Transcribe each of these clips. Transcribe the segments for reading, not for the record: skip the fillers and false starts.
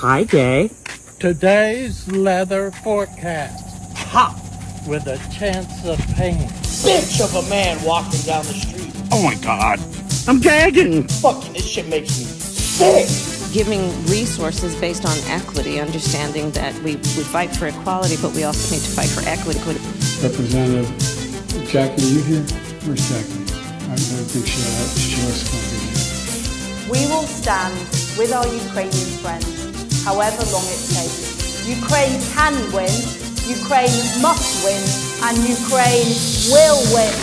Hi, Jay. Today's leather forecast. Hot with a chance of pain. Bitch of a man walking down the street. Oh my God. I'm gagging. Fucking this shit makes me sick. Giving resources based on equity, understanding that we fight for equality, but we also need to fight for equity. Representative Jackie, are you here? Where's Jackie? I don't think she was going to be here. We will stand with our Ukrainian friends, however long it takes. Ukraine can win, Ukraine must win, and Ukraine will win.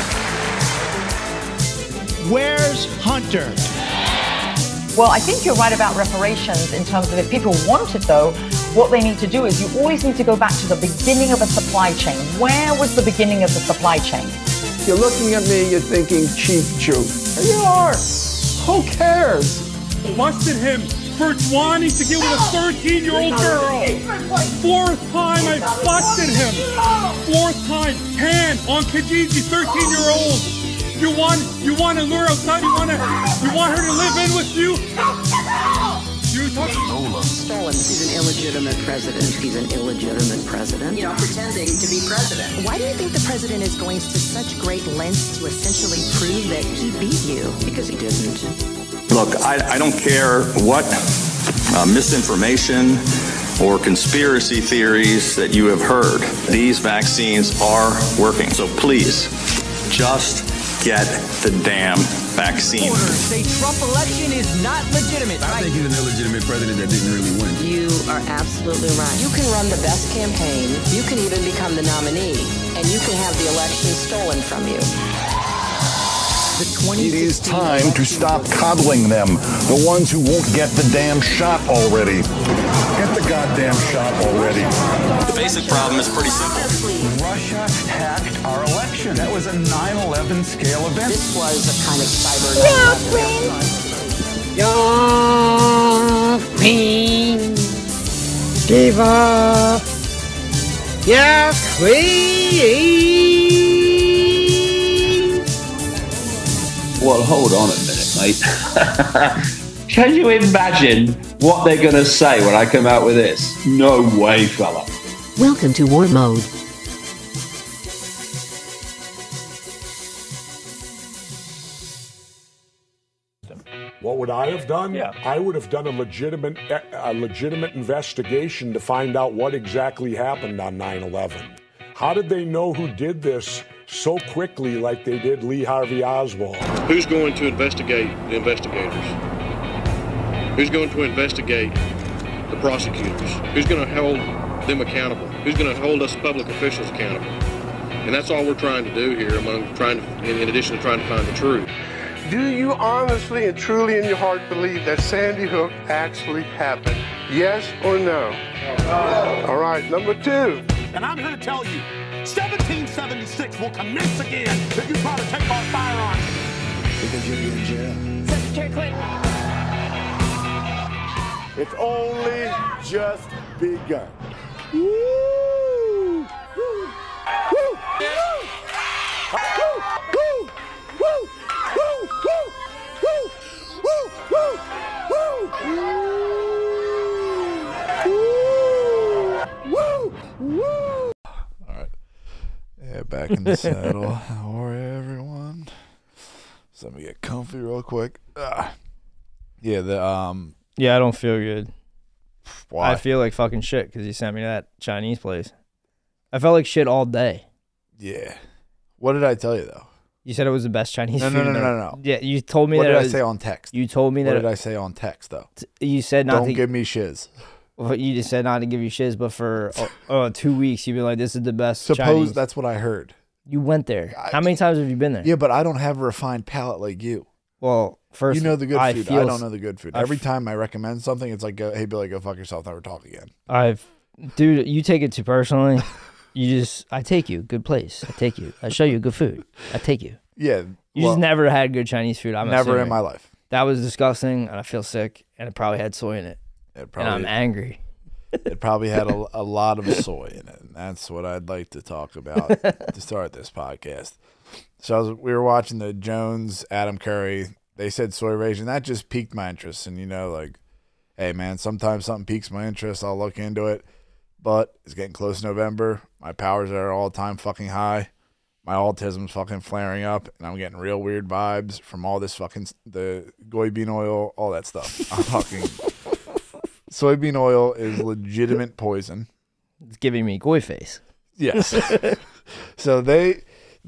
Where's Hunter? Well, I think you're right about reparations in terms of if people want it, though, what they need to do is you always need to go back to the beginning of a supply chain. Where was the beginning of the supply chain? You're looking at me, you're thinking cheap Jew. You are. Who cares? Busted him for wanting to get with a 13-year-old girl. Fourth time I busted him. Fourth time. Hand on Kijiji, 13-year-old. You want to lure outside? You want her to live in with you? Stolen. He's an illegitimate president. He's an illegitimate president. You know, pretending to be president. Why do you think the president is going to such great lengths to essentially prove that he beat you? Because he didn't. Look, I don't care what misinformation or conspiracy theories that you have heard. These vaccines are working. So please, just get the damn vaccine. Say Trump election is not legitimate. I think he's an illegitimate president that didn't really win. You are absolutely right. You can run the best campaign. You can even become the nominee. And you can have the election stolen from you. It is time to stop coddling them, the ones who won't get the damn shot already. Get the goddamn shot already. The basic problem is pretty simple. Russia hacked our election. That was a 9/11 scale event. This was a kind of cyber. Your queen. Diva. Your queen. Well, hold on a minute, mate. Can you imagine what they're going to say when I come out with this? No way, fella. Welcome to War Mode. What would I have done? Yeah. I would have done a legitimate investigation to find out what exactly happened on 9/11. How did they know who did this so quickly like they did Lee Harvey Oswald? Who's going to investigate the investigators? Who's going to investigate the prosecutors? Who's going to hold them accountable? Who's going to hold us public officials accountable? And that's all we're trying to do here, in addition to trying to find the truth. Do you honestly and truly in your heart believe that Sandy Hook actually happened? Yes or no? All right, number two. And I'm here to tell you, 1776 will commence again if you try to take our firearms. Because you're in jail. Secretary Clinton. It's only just begun. Woo! Woo! Woo! Woo! Woo! All right. Yeah, back in the saddle. How are you, everyone? So let me get comfy real quick. Yeah, Yeah, I don't feel good. Why? I feel like fucking shit because you sent me to that Chinese place. I felt like shit all day. Yeah. What did I tell you, though? You said it was the best Chinese food. No. Yeah, you told me what that. What did I say on text? You told me that. What did I say on text, though? You said not to. Don't give me shiz. Well, you just said not to give you shiz, but for 2 weeks, you've been like, this is the best Suppose Chinese. That's what I heard. You went there. How many times have you been there? Yeah, but I don't have a refined palate like you. Well, first, you know the good food. I don't know the good food. Every time I recommend something, it's like, hey, Billy, go fuck yourself. Never talk again. Dude, you take it too personally. I take you. Good place. I take you. I show you good food. I take you. Yeah. You just never had good Chinese food. I'm never assuming. in my life. That was disgusting, and I feel sick, and it probably had soy in it. And I'm angry. It probably had a lot of soy in it, and that's what I'd like to talk about to start this podcast. So we were watching the Jones, Adam Curry. They said soy raisin. That just piqued my interest, and hey, man, sometimes something piques my interest. I'll look into it. But it's getting close to November. My powers are all-time fucking high. My autism's fucking flaring up, and I'm getting real weird vibes from all this fucking, the soybean oil, all that stuff. I'm fucking, soybean oil is legitimate poison. It's giving me goy face. Yes. So they,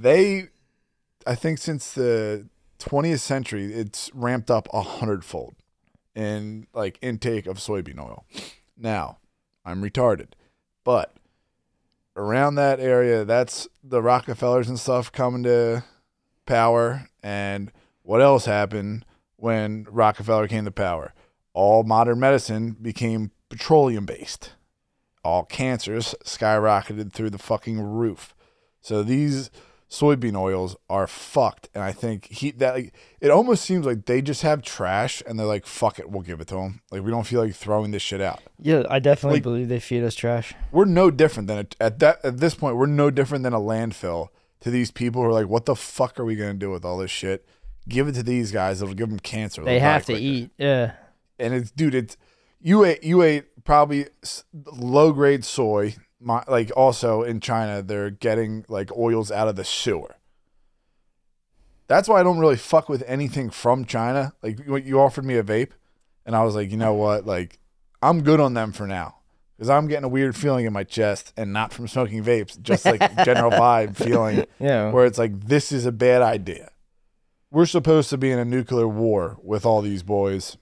I think since the 20th century, it's ramped up 100-fold in like intake of soybean oil. Now, I'm retarded, but around that area, that's the Rockefellers and stuff coming to power. And what else happened when Rockefeller came to power? All modern medicine became petroleum-based. All cancers skyrocketed through the fucking roof. So these soybean oils are fucked. And I think it almost seems like they just have trash and they're like, fuck it, we'll give it to them. Like, we don't feel like throwing this shit out. Yeah, I definitely believe they feed us trash. We're no different than at this point, we're no different than a landfill to these people who are like, what the fuck are we going to do with all this shit? Give it to these guys. It'll give them cancer. They have to eat. Yeah. And you ate probably low grade soy. Like also in China, they're getting like oils out of the sewer. That's why I don't really fuck with anything from China. Like, you offered me a vape, and I was like, you know what? Like, I'm good on them for now, because I'm getting a weird feeling in my chest, and not from smoking vapes, just like general vibe feeling, where it's like, this is a bad idea. We're supposed to be in a nuclear war with all these boys.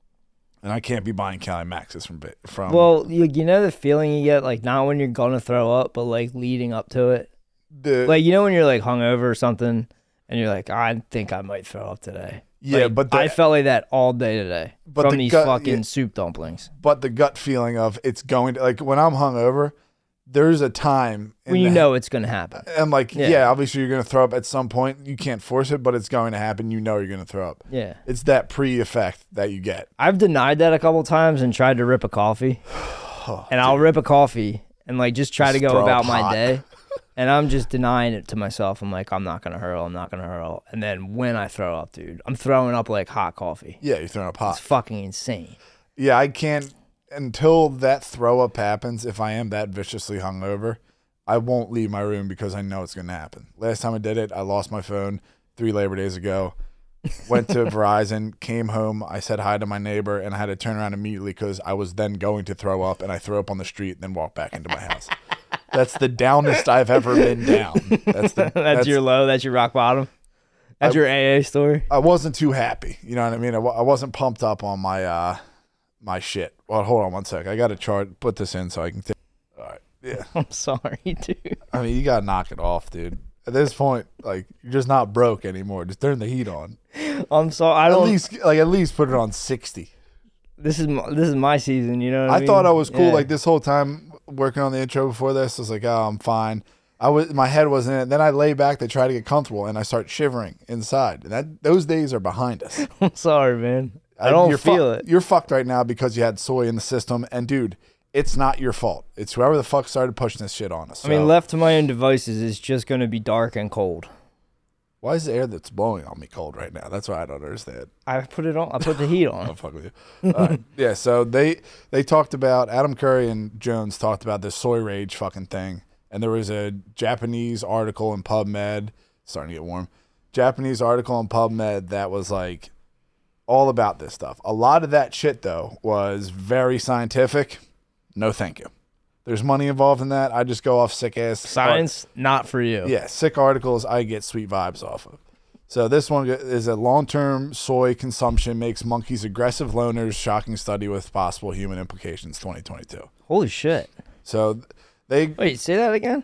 And I can't be buying Cali Maxes from. Well, you know the feeling you get, like, not when you're gonna throw up, but like leading up to it. Like, you know when you're like hungover or something, and you're like, I think I might throw up today. Yeah, like, but I felt like that all day today from these fucking soup dumplings. But the gut feeling of it's going to, like, when I'm hungover, there's a time when you know it's gonna happen. And like, yeah, obviously you're gonna throw up at some point. You can't force it, but it's going to happen. You know you're gonna throw up. Yeah, it's that pre-effect that you get. I've denied that a couple times and tried to rip a coffee, and I'll rip a coffee and like just try to go about my day, and I'm just denying it to myself. I'm like, I'm not gonna hurl. I'm not gonna hurl. And then when I throw up, dude, I'm throwing up like hot coffee. Yeah, you're throwing up hot. It's fucking insane. Yeah, I can't. Until that throw up happens, if I am that viciously hungover, I won't leave my room because I know it's going to happen. Last time I did it, I lost my phone 3 Labor Days ago. Went to Verizon, came home, I said hi to my neighbor, and I had to turn around immediately because I was then going to throw up, and I threw up on the street and then walked back into my house. That's the downest I've ever been down. That's your low. That's your rock bottom. That's your AA story. I wasn't too happy. You know what I mean? I wasn't pumped up on my my shit. Well, hold on one sec. I got to put this in so I can. All right. Yeah. I'm sorry, dude. I mean, you got to knock it off, dude. At this point, like, you're just not broke anymore. Just turn the heat on. I'm sorry. At least put it on 60. This is my season. You know what I mean? I thought I was cool. Like, this whole time working on the intro before this, I was like, oh, I'm fine. My head wasn't in it. Then I lay back to try to get comfortable, and I start shivering inside. And those days are behind us. I'm sorry, man. I don't feel it. You're fucked right now because you had soy in the system. And, dude, it's not your fault. It's whoever the fuck started pushing this shit on us. I mean, left to my own devices, it's just going to be dark and cold. Why is the air that's blowing on me cold right now? That's what I don't understand. I put it on. I put the heat on. I'll fuck with you. Yeah, so they talked about, Adam Curry and Jones talked about this soy rage fucking thing. And there was a Japanese article in PubMed, starting to get warm, Japanese article in PubMed that was like, all about this stuff. A lot of that shit, though, was very scientific. No, thank you. There's money involved in that. I just go off sick-ass... Science, not for you. Yeah, sick articles I get sweet vibes off of. So this one is a long-term soy consumption makes monkeys aggressive loners, shocking study with possible human implications, 2022. Holy shit. So they... Wait, say that again?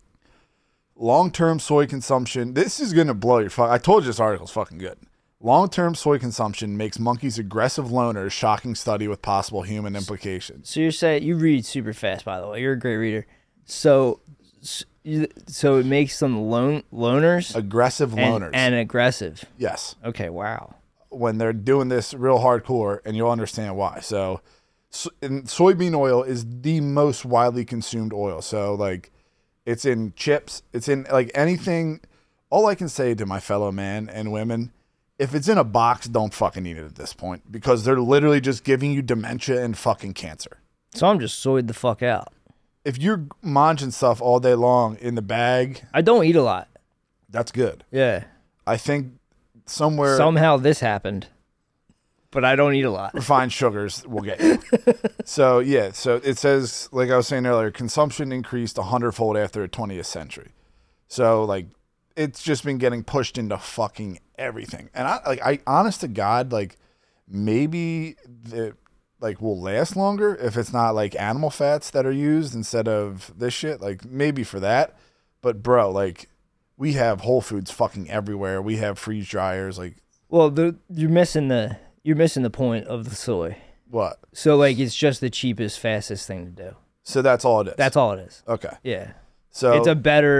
Long-term soy consumption... This is going to blow your fuck... I told you this article's fucking good. Long-term soy consumption makes monkeys aggressive loners, shocking study with possible human implications. So you're saying, you read super fast, by the way. You're a great reader. So it makes them loners? Aggressive loners. And aggressive. Yes. Okay, wow. When they're doing this real hardcore, and you'll understand why. So soybean oil is the most widely consumed oil. So, like, it's in chips. It's in, like, anything. All I can say to my fellow man and women If it's in a box, don't fucking eat it at this point because they're literally just giving you dementia and fucking cancer. So I'm just soyed the fuck out. If you're munching stuff all day long in the bag, I don't eat a lot. That's good. Yeah. I think somehow this happened, but I don't eat a lot. Refined sugars will get you. So it says, like I was saying earlier, consumption increased 100-fold after the 20th century. So like, it's just been getting pushed into fucking everything. And I honest to God, like maybe the like will last longer if it's not like animal fats that are used instead of this shit. Like maybe for that, but bro, like we have Whole Foods fucking everywhere. We have freeze dryers. Like, well, you're missing the point of the soy. What? So like it's just the cheapest, fastest thing to do. So that's all it is. That's all it is. Okay. Yeah. So it's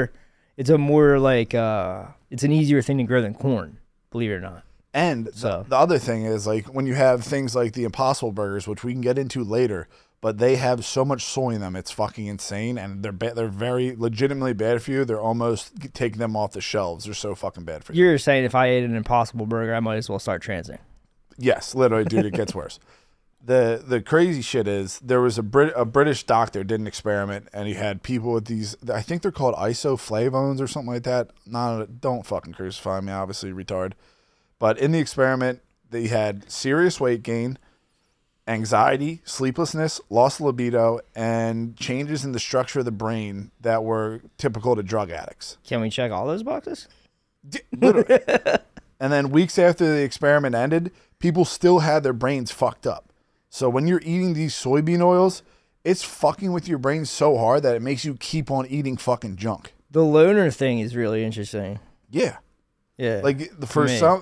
a more like it's an easier thing to grow than corn, believe it or not. And the other thing is, like, when you have things like the Impossible Burgers, which we can get into later, but they have so much soy in them, it's fucking insane, and they're very legitimately bad for you. They're almost taking them off the shelves. They're so fucking bad for you. You're saying if I ate an Impossible Burger, I might as well start transing. Yes, literally, dude, it gets worse. The crazy shit is there was a British doctor did an experiment, and he had people with these, I think they're called isoflavones or something like that. Don't fucking crucify me, obviously, retard. But in the experiment, they had serious weight gain, anxiety, sleeplessness, loss of libido, and changes in the structure of the brain that were typical to drug addicts. Can we check all those boxes? Literally. And then weeks after the experiment ended, people still had their brains fucked up. So when you're eating these soybean oils, it's fucking with your brain so hard that it makes you keep on eating fucking junk. The loner thing is really interesting. Yeah. Yeah. Like for some,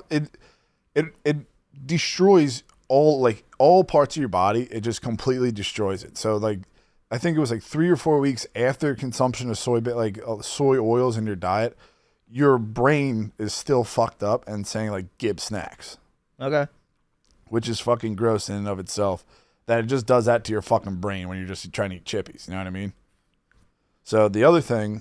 it destroys all parts of your body. It just completely destroys it. So like, I think it was like 3 or 4 weeks after consumption of soy oils in your diet, your brain is still fucked up and saying like Gibb snacks. Okay. Which is fucking gross in and of itself. That it just does that to your fucking brain when you're just trying to eat chippies. You know what I mean? So the other thing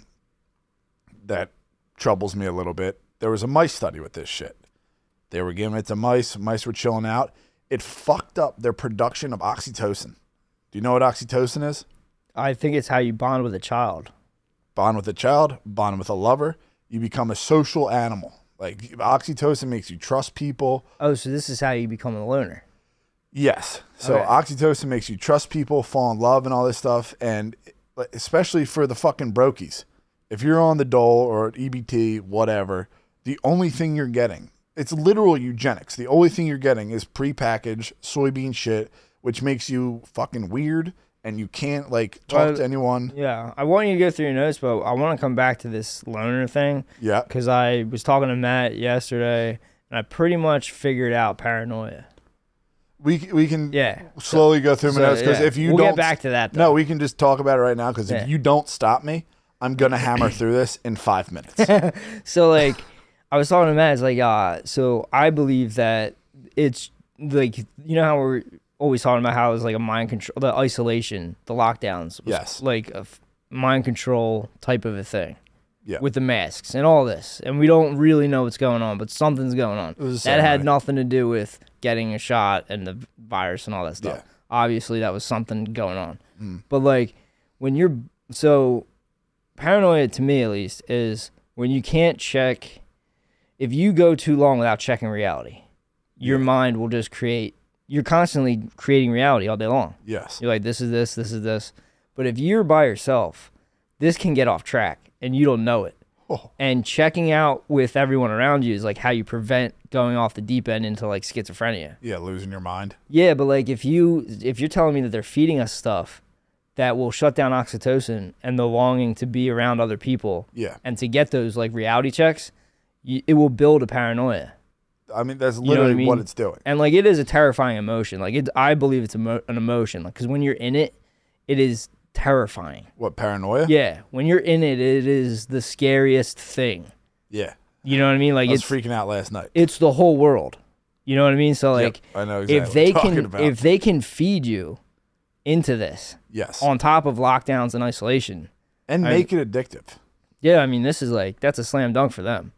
that troubles me a little bit, there was a mice study with this shit. They were giving it to mice. Mice were chilling out. It fucked up their production of oxytocin. Do you know what oxytocin is? I think it's how you bond with a child. Bond with a child, bond with a lover. You become a social animal. Like oxytocin makes you trust people. Oh, so this is how you become a loner. Yes. So Okay. oxytocin makes you trust people, fall in love and all this stuff. And especially for the fucking brokies. If you're on the dole or EBT, whatever, the only thing you're getting, it's literal eugenics. The only thing you're getting is prepackaged soybean shit, which makes you fucking weird and you can't like talk to anyone. Yeah. I want you to go through your notes, but I want to come back to this loner thing. Yeah. Because I was talking to Matt yesterday and I pretty much figured out paranoia. We can slowly go through my notes because if you we'll don't get back to that. Though. No, we can just talk about it right now because Yeah. if you don't stop me, I'm gonna hammer through this in 5 minutes. So like, I was talking to Matt. It's like, so I believe that it's like, you know how we're always talking about how it's like a mind control, the isolation, the lockdowns. Was Yes. like a mind control type of a thing. Yeah. With the masks and all this, and we don't really know what's going on, but something's going on. That had nothing to do with getting a shot and the virus and all that stuff. Yeah. Obviously, that was something going on. But like, when you're paranoia, to me at least, is when you can't check. If you go too long without checking reality, your mind will just create. You're constantly creating reality all day long. Yes. You're like, this is this, this is this. But if you're by yourself, this can get off track and you don't know it. Oh. And checking out with everyone around you is like how you prevent going off the deep end into like schizophrenia. Yeah, losing your mind. Yeah, but like if you're telling me that they're feeding us stuff that will shut down oxytocin and the longing to be around other people, and to get those like reality checks, it will build a paranoia. I mean, that's literally what it's doing. And like, it is a terrifying emotion. Like, I believe it's an emotion. Like, because when you're in it, it is terrifying. What, paranoia? Yeah, when you're in it, it is the scariest thing. Yeah. You know what I mean? Like, I was freaking out last night. It's the whole world. You know what I mean? So like, I know exactly if they what you're can, talking about. if they can feed you into this, yes, on top of lockdowns and isolation, and make it addictive. Yeah, I mean, this is like, that's a slam dunk for them.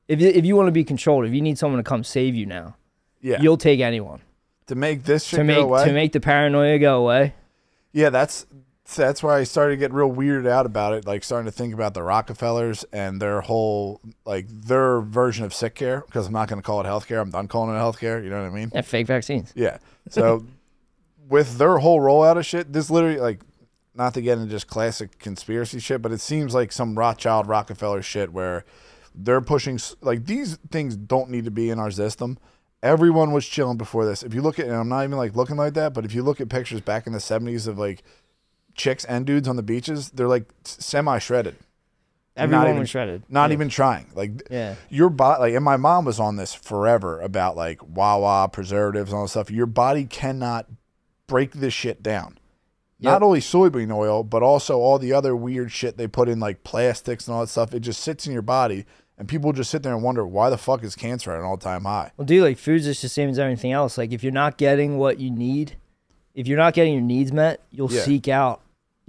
If you want to be controlled, if you need someone to come save you now, you'll take anyone. To make this shit go away? To make the paranoia go away? Yeah, that's where I started to get real weirded out about it, like starting to think about the Rockefellers and their whole, like, their version of sick care, because I'm not going to call it healthcare. I'm done calling it healthcare. You know what I mean? Yeah, fake vaccines. Yeah. So with their whole rollout of shit, this literally, like, not to get into just classic conspiracy shit, but it seems like some Rothschild Rockefeller shit where they're pushing, like, these things don't need to be in our system. Everyone was chilling before this. If you look at, and I'm not even like looking like that, but if you look at pictures back in the 70s of like chicks and dudes on the beaches, they're like semi-shredded. Everyone was shredded. Not even trying. Like, your body, like, and my mom was on this forever about like Wawa, preservatives, and all that stuff. Your body cannot break this shit down. Not only soybean oil, but also all the other weird shit they put in, like plastics and all that stuff. It just sits in your body, and people just sit there and wonder, why the fuck is cancer at an all-time high? Well, dude, like, food's just the same as everything else. Like, if you're not getting what you need, if you're not getting your needs met, you'll seek out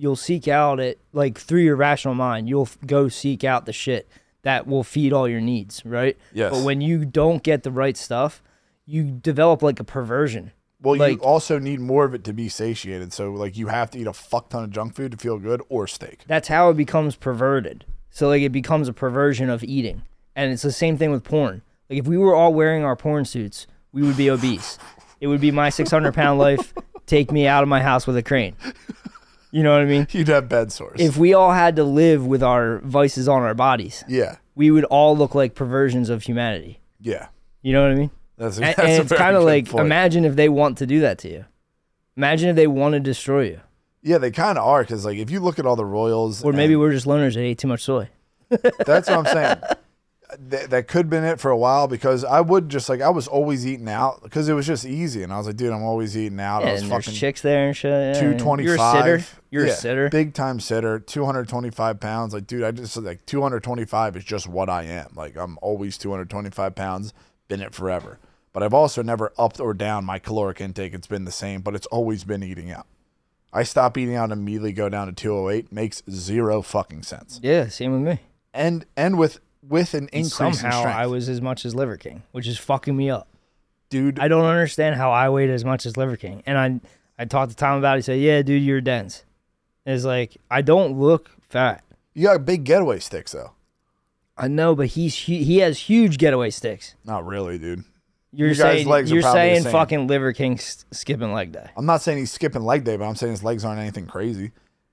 it, like, through your rational mind. You'll go seek out the shit that will feed all your needs, right? Yes. But when you don't get the right stuff, you develop, like, a perversion. Well, like, you also need more of it to be satiated. So, like, you have to eat a fuck ton of junk food to feel good, or steak. That's how it becomes perverted. So, like, it becomes a perversion of eating. And it's the same thing with porn. Like, if we were all wearing our porn suits, we would be obese. It would be my 600-pound life, take me out of my house with a crane. You know what I mean? You'd have bed sores. If we all had to live with our vices on our bodies, we would all look like perversions of humanity. Yeah. You know what I mean? That's and it's kind of like, imagine if they want to do that to you. Imagine if they want to destroy you. Yeah, they kind of are, because, like, if you look at all the royals... Or maybe we're just loners that ate too much soy. That's what I'm saying. That could have been it for a while, because I would just, like, I was always eating out, because it was just easy, and I was like, dude, I'm always eating out. Yeah, I was and fucking there's chicks there and shit. Yeah, 225. You're a sitter. You're a sitter. Big time sitter. 225 pounds. Like, dude, I just, like, 225 is just what I am. Like, I'm always 225 pounds. Been it forever. But I've also never upped or down my caloric intake. It's been the same, but it's always been eating out. I stop eating out and immediately go down to 208. Makes zero fucking sense. Yeah, same with me. And with an increase somehow in strength. I was as much as Liver King, which is fucking me up. Dude. I don't understand how I weighed as much as Liver King. And I talked to Tom about it. He said, yeah, dude, you're dense. And it's like, I don't look fat. You got big getaway sticks, though. I know, but he has huge getaway sticks. Not really, dude. You're saying fucking Liver King skipping leg day. I'm not saying he's skipping leg day, but I'm saying his legs aren't anything crazy.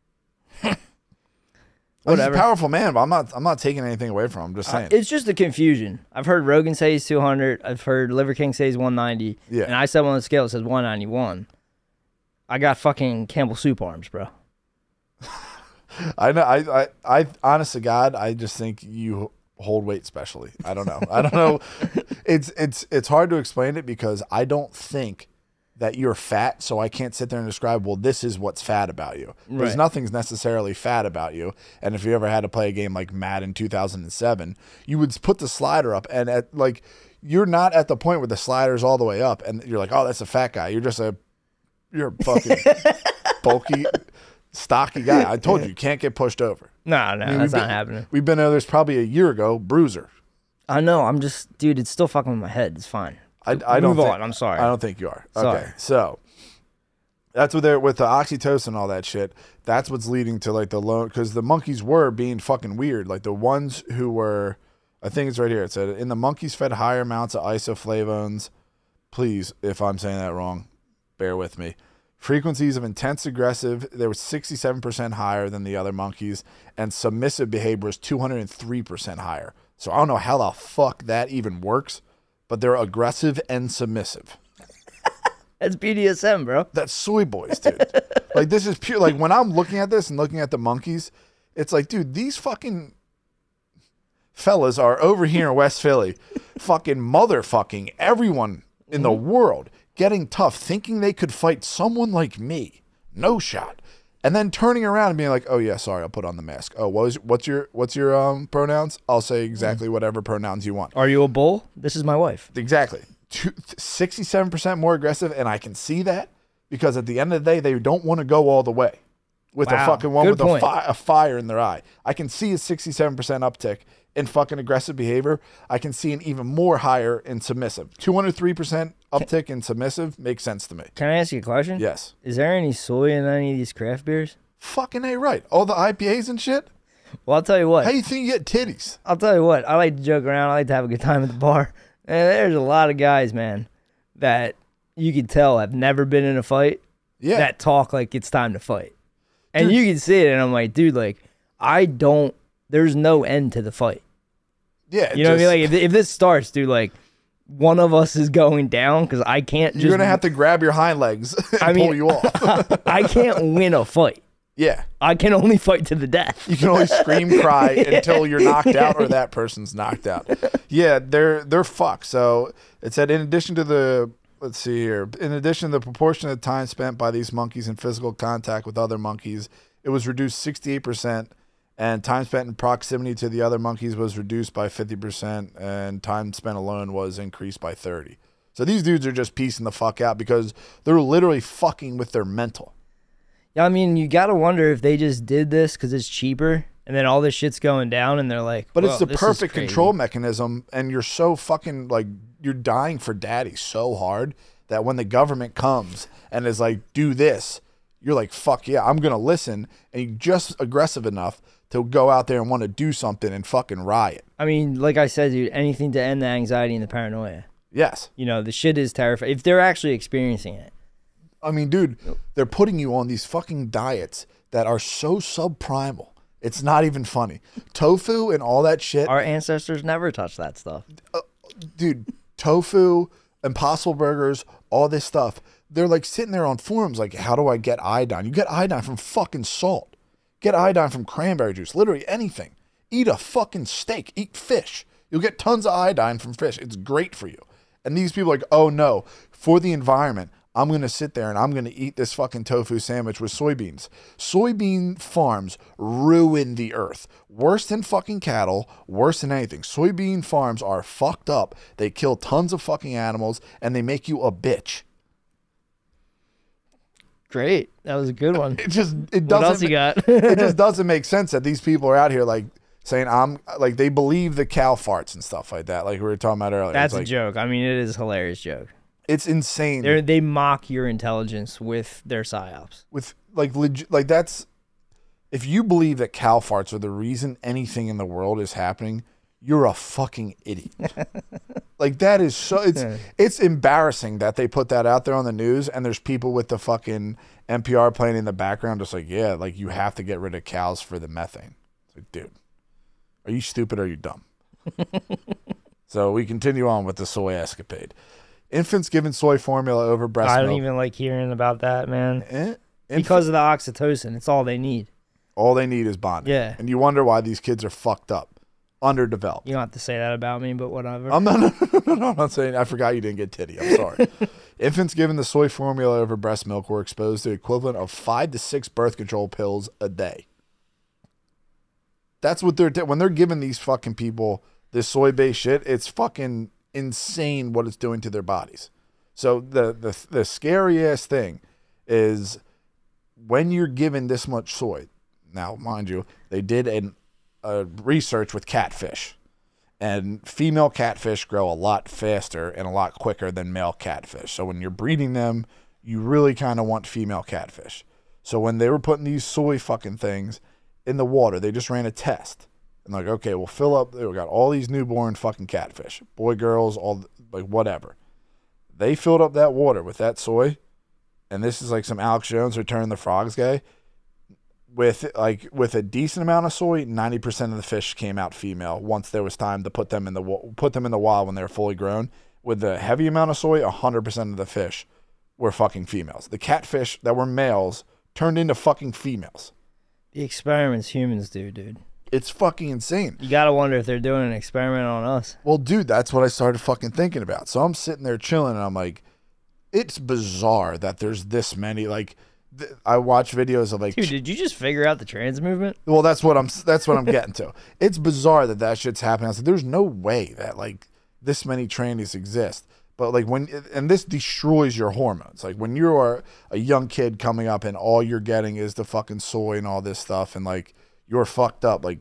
Whatever. He's a powerful man, but I'm not taking anything away from him. I'm just saying. It's just the confusion. I've heard Rogan say he's 200. I've heard Liver King say he's 190. Yeah. And I said on the scale it says 191. I got fucking Campbell soup arms, bro. I know. I honest to God, I just think you hold weight specially. I don't know. I don't know. It's hard to explain it, because I don't think that you're fat, so I can't sit there and describe, well, this is what's fat about you. Because Right. nothing's necessarily fat about you. And if you ever had to play a game like Madden 2007, you would put the slider up, and you're not at the point where the slider's all the way up, and you're like, oh, that's a fat guy. You're a fucking bulky, stocky guy. I told you can't get pushed over. No, that's not happening. We've been there. There's probably a year ago, bruiser. I know. I'm just, dude, it's still fucking with my head. It's fine. I don't Move think, on. I'm sorry. I don't think you are. Sorry. Okay, so that's what they're with the oxytocin and all that shit. That's what's leading to like the low, because the monkeys were being fucking weird. Like the ones who were, I think it's right here. It said in the monkeys fed higher amounts of isoflavones. Please, if I'm saying that wrong, bear with me. Frequencies of intense aggressive, they were 67% higher than the other monkeys, and submissive behavior was 203% higher. So I don't know how the fuck that even works, but they're aggressive and submissive. That's BDSM, bro. That's soy boys, dude. Like, this is pure. Like, when I'm looking at this and looking at the monkeys, it's like, dude, these fucking fellas are over here in West Philly fucking motherfucking everyone in the world, getting tough, thinking they could fight someone like me. No shot. And then turning around and being like, oh, yeah, sorry, I'll put on the mask. Oh, what's your pronouns? I'll say exactly whatever pronouns you want. Are you a bull? This is my wife. Exactly. 67% more aggressive, and I can see that, because at the end of the day, they don't want to go all the way with the fucking one with a fire in their eye. I can see a 67% uptick in fucking aggressive behavior, I can see an even more higher in submissive. 203% uptick in submissive makes sense to me. Can I ask you a question? Yes. Is there any soy in any of these craft beers? Fucking A right. All the IPAs and shit. Well, I'll tell you what. How you think you get titties? I'll tell you what. I like to joke around. I like to have a good time at the bar. And there's a lot of guys, man, that you can tell have never been in a fight. Yeah. That talk like it's time to fight. And Dude. you can see it, and I'm like, dude, like, there's no end to the fight. Yeah. You know what I mean? Like, if this starts, dude, like, one of us is going down because I can't just... You're going to have to grab your hind legs and pull you off. I can't win a fight. Yeah. I can only fight to the death. You can only scream, cry until you're knocked out or that person's knocked out. Yeah, they're fucked. So it said in addition to the... Let's see here. In addition to the proportion of time spent by these monkeys in physical contact with other monkeys, it was reduced 68%, and time spent in proximity to the other monkeys was reduced by 50%, and time spent alone was increased by 30%. So these dudes are just piecing the fuck out because they're literally fucking with their mental. Yeah, I mean, you got to wonder if they just did this because it's cheaper, and then all this shit's going down, and they're like, but it's the this is perfect crazy. control mechanism, and you're so fucking, like, you're dying for daddy so hard that when the government comes and is like, do this, you're like, fuck yeah, I'm going to listen, and you're just aggressive enough to go out there and want to do something and fucking riot. I mean, like I said, dude, anything to end the anxiety and the paranoia. Yes. You know, the shit is terrifying. If they're actually experiencing it. I mean, dude, they're putting you on these fucking diets that are so subprimal. It's not even funny. Tofu and all that shit. Our ancestors never touched that stuff. Dude, tofu, Impossible Burgers, all this stuff. They're like sitting there on forums like, how do I get iodine? You get iodine from fucking salt. Get iodine from cranberry juice. Literally anything. Eat a fucking steak. Eat fish. You'll get tons of iodine from fish. It's great for you. And these people are like, oh no, for the environment, I'm going to sit there and I'm going to eat this fucking tofu sandwich with soybeans. Soybean farms ruin the earth. Worse than fucking cattle, worse than anything. Soybean farms are fucked up. They kill tons of fucking animals and they make you a bitch. Great. That was a good one. It doesn't. What else you got? It just doesn't make sense that these people are out here like saying they believe the cow farts and stuff like that. Like we were talking about earlier. That's it's a like, joke. I mean, it is a hilarious joke. It's insane. They mock your intelligence with their psyops. With that's, if you believe that cow farts are the reason anything in the world is happening, you're a fucking idiot. Like that is so, it's embarrassing that they put that out there on the news and there's people with the fucking NPR playing in the background just like, yeah, like you have to get rid of cows for the methane. It's like, dude, are you stupid or are you dumb? So we continue on with the soy escapade. Infants given soy formula over breast milk. I don't even like hearing about that, man. Because of the oxytocin. It's all they need. All they need is bonding. Yeah. And you wonder why these kids are fucked up, underdeveloped. You don't have to say that about me, but whatever. I'm not saying, I forgot you didn't get titty. I'm sorry. Infants given the soy formula over breast milk were exposed to the equivalent of 5 to 6 birth control pills a day. That's what when they're giving these fucking people this soy-based shit, it's fucking insane what it's doing to their bodies. So the scariest thing is when you're given this much soy. Now, mind you, they did a research with catfish, and female catfish grow a lot faster and a lot quicker than male catfish. So when you're breeding them, you really kind of want female catfish. So when they were putting these soy fucking things in the water, they just ran a test. And like, okay, we'll fill up. We got all these newborn fucking catfish, boy, girls, all like whatever. They filled up that water with that soy, and this is like some Alex Jones Return the Frogs guy. With a decent amount of soy, 90% of the fish came out female. Once there was time to put them in the wild when they were fully grown. With the heavy amount of soy, 100% of the fish were fucking females. The catfish that were males turned into fucking females. The experiments humans do, dude. It's fucking insane. You gotta wonder if they're doing an experiment on us. Well, dude, that's what I started fucking thinking about. So I'm sitting there chilling, and I'm like, it's bizarre that there's this many. Like, I watch videos of like, dude, did you just figure out the trans movement? Well, that's what I'm getting to. It's bizarre that shit's happening. I said, there's no way that like this many trannies exist. But like and this destroys your hormones. Like when you are a young kid coming up and all you're getting is the fucking soy and all this stuff, and like you're fucked up. Like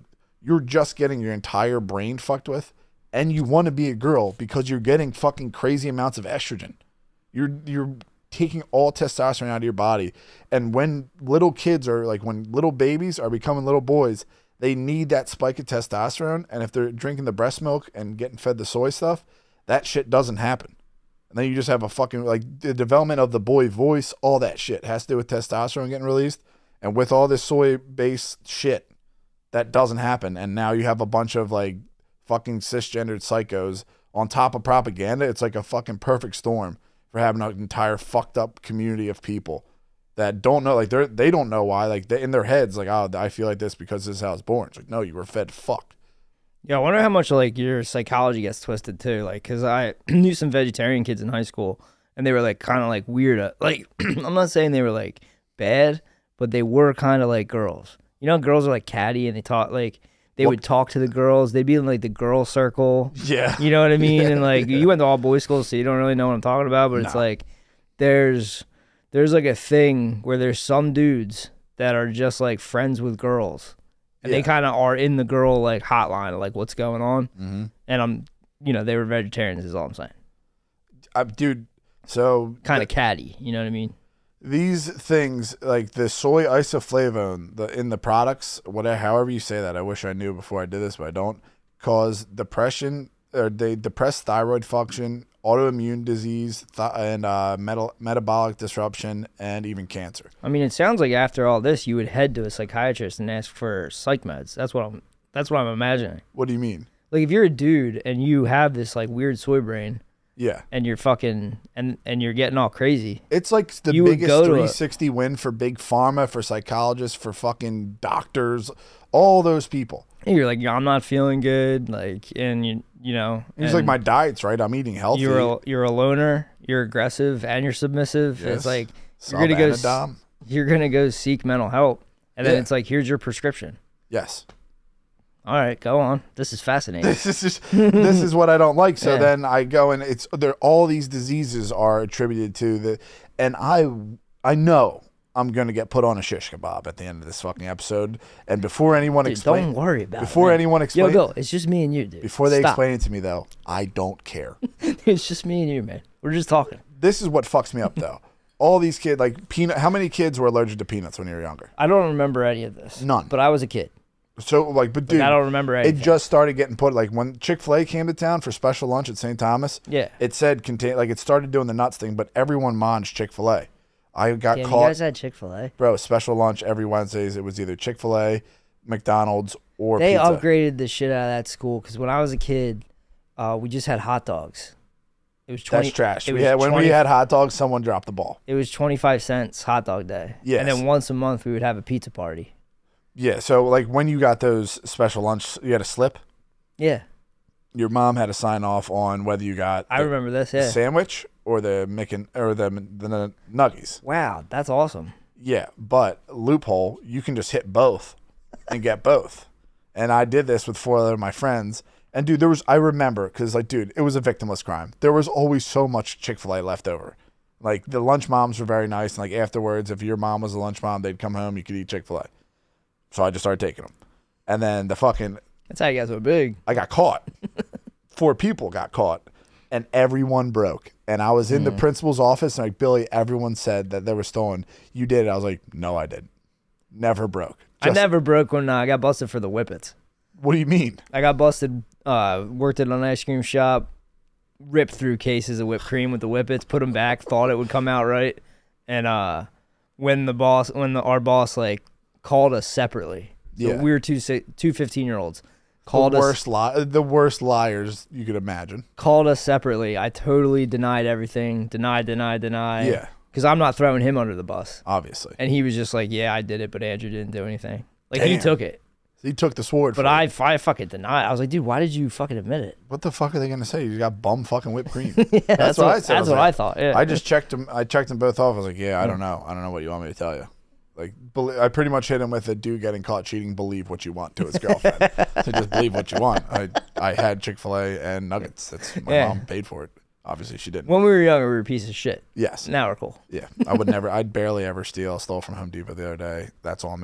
you're just getting your entire brain fucked with, and you want to be a girl because you're getting fucking crazy amounts of estrogen. You're taking all testosterone out of your body. And when little kids are like, when little babies are becoming little boys, they need that spike of testosterone. And if they're drinking the breast milk and getting fed the soy stuff, that shit doesn't happen. And then you just have a fucking, like, the development of the boy voice, all that shit has to do with testosterone getting released. And with all this soy-based shit, that doesn't happen. And now you have a bunch of, like, fucking cisgendered psychos on top of propaganda. It's like a fucking perfect storm for having an entire fucked up community of people that don't know, like, they don't know why. Like, in their heads, like, oh, I feel like this because this is how I was born. It's like, no, you were fed fucked. Yeah, I wonder how much, like, your psychology gets twisted, too. Like, because I knew some vegetarian kids in high school, and they were, like, kind of, like, weird. Like, I'm not saying they were, like, bad, but they were kind of like girls. You know, girls are, like, catty, and they talk, like, they would talk to the girls. They'd be in, like, the girl circle. Yeah. You know what I mean? Yeah. And, like, you went to all boys schools, so you don't really know what I'm talking about, but it's, like, there's, like, a thing where there's some dudes that are just, like, friends with girls. And they kind of are in the girl, like, hotline of, like, what's going on. Mm-hmm. And they were vegetarians is all I'm saying. Dude, so... Kind of catty, you know what I mean? These things, like the soy isoflavone in the products, whatever, however you say that, I wish I knew before I did this, but I don't, cause depression, or they depress thyroid function, autoimmune disease, and metabolic disruption, and even cancer. I mean, it sounds like after all this, you would head to a psychiatrist and ask for psych meds. That's what I'm imagining. What do you mean? Like, if you're a dude and you have this, like, weird soy brain, yeah, and you're fucking and you're getting all crazy, it's like the biggest 360 win for big pharma, for psychologists, for fucking doctors, all those people. And you're like, I'm not feeling good, like, and you know, it's like, my diet's right, I'm eating healthy. You're a loner, you're aggressive, and you're submissive. Yes. It's like you're gonna go seek mental help, and then it's like, here's your prescription. Yes. All right, go on. This is fascinating. This is what I don't like. So then I go, and all these diseases are attributed to the, and I know I'm gonna get put on a shish kebab at the end of this fucking episode. And before anyone explains, don't worry about it. Before anyone explains, Bill, it's just me and you, dude. Before they explain it to me, though, I don't care. It's just me and you, man. We're just talking. This is what fucks me up, though. All these kids, like peanut. How many kids were allergic to peanuts when you were younger? I don't remember any of this. None. But I was a kid. So, like, but dude, I don't remember anything. It just started getting put, like, when Chick-fil-A came to town for special lunch at St. Thomas. Yeah. It said it started doing the nuts thing, but everyone mons Chick-fil-A. I got caught. You guys had Chick-fil-A? Bro, special lunch every Wednesdays. It was either Chick-fil-A, McDonald's, or They pizza. upgraded the shit out of that school, because when I was a kid, we just had hot dogs. It was 20. That's trash. When we had hot dogs, someone dropped the ball. It was 25 cents hot dog day. Yes. And then once a month, we would have a pizza party. Yeah, so, like, when you got those special lunch, you had a slip? Yeah. Your mom had to sign off on whether you got I remember this, yeah. the sandwich or the nuggies. Wow, that's awesome. Yeah, but loophole, you can just hit both and get both. And I did this with 4 other of my friends. And, dude, I remember, because, like, dude, it was a victimless crime. There was always so much Chick-fil-A left over. Like, the lunch moms were very nice. And, like, afterwards, if your mom was a lunch mom, they'd come home, you could eat Chick-fil-A. So I just started taking them. And then that's how you guys were big. I got caught. 4 people got caught. And everyone broke. And I was in the principal's office, and, like, Billy, everyone said that they were stolen. You did it. I was like, no, I didn't. Never broke. I never broke when I got busted for the Whippets. What do you mean? I got busted, worked at an ice cream shop, ripped through cases of whipped cream with the Whippets, put them back, thought it would come out right. And when our boss, like, called us separately. So we were two 15-year-olds. The worst liars you could imagine. Called us separately. I totally denied everything. Denied. Yeah. Because I'm not throwing him under the bus. Obviously. And he was just like, yeah, I did it, but Andrew didn't do anything. Like, Damn. he took it. He took the sword. But I fucking denied. I was like, dude, why did you fucking admit it? What the fuck are they gonna say? You got bum fucking whipped cream. Yeah, that's what I said. That's what I thought. Yeah. I just checked them. I checked them both off. I was like, yeah, I don't know. I don't know what you want me to tell you. Like, I pretty much hit him with a dude getting caught cheating. Believe what you want to his girlfriend. So just believe what you want. I had Chick-fil-A and nuggets. That's my mom paid for it. Obviously, she didn't. When we were younger, we were a piece of shit. Yes. Now we're cool. Yeah. I'd barely ever steal. I stole from Home Depot the other day. That's all me.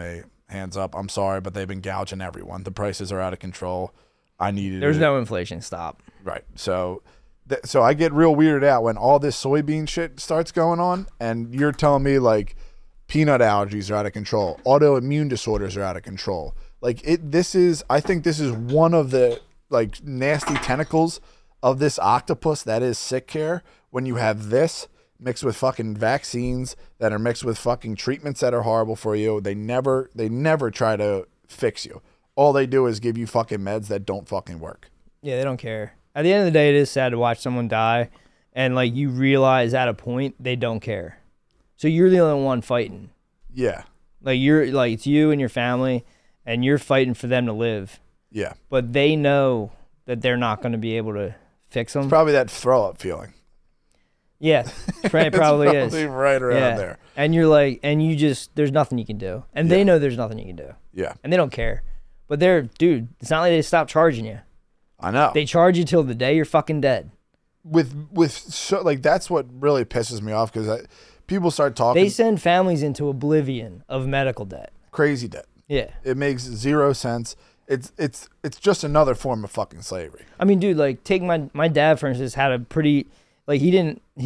hands up. I'm sorry, but they've been gouging everyone. The prices are out of control. I needed There's no inflation. Stop. Right. So I get real weirded out when all this soybean shit starts going on, and you're telling me like peanut allergies are out of control, autoimmune disorders are out of control. Like I think this is one of the like nasty tentacles of this octopus that is sick care, when you have this mixed with fucking vaccines that are mixed with fucking treatments that are horrible for you. They never try to fix you. All they do is give you fucking meds that don't fucking work. Yeah, they don't care. At the end of the day, it is sad to watch someone die, and like you realize at a point they don't care. So you're the only one fighting. Yeah. Like it's you and your family, and you're fighting for them to live. Yeah. But they know that they're not going to be able to fix them. It's probably that throw up feeling. Yeah, it probably is. Right around there. And you're like, and you just, there's nothing you can do. And they know there's nothing you can do. Yeah. And they don't care. But dude, it's not like they stop charging you. I know. They charge you till the day you're fucking dead. That's what really pisses me off, because people start talking. They send families into oblivion of medical debt. Crazy debt. Yeah. It makes zero sense. It's just another form of fucking slavery. I mean, dude, like take my dad, for instance, had a pretty, like he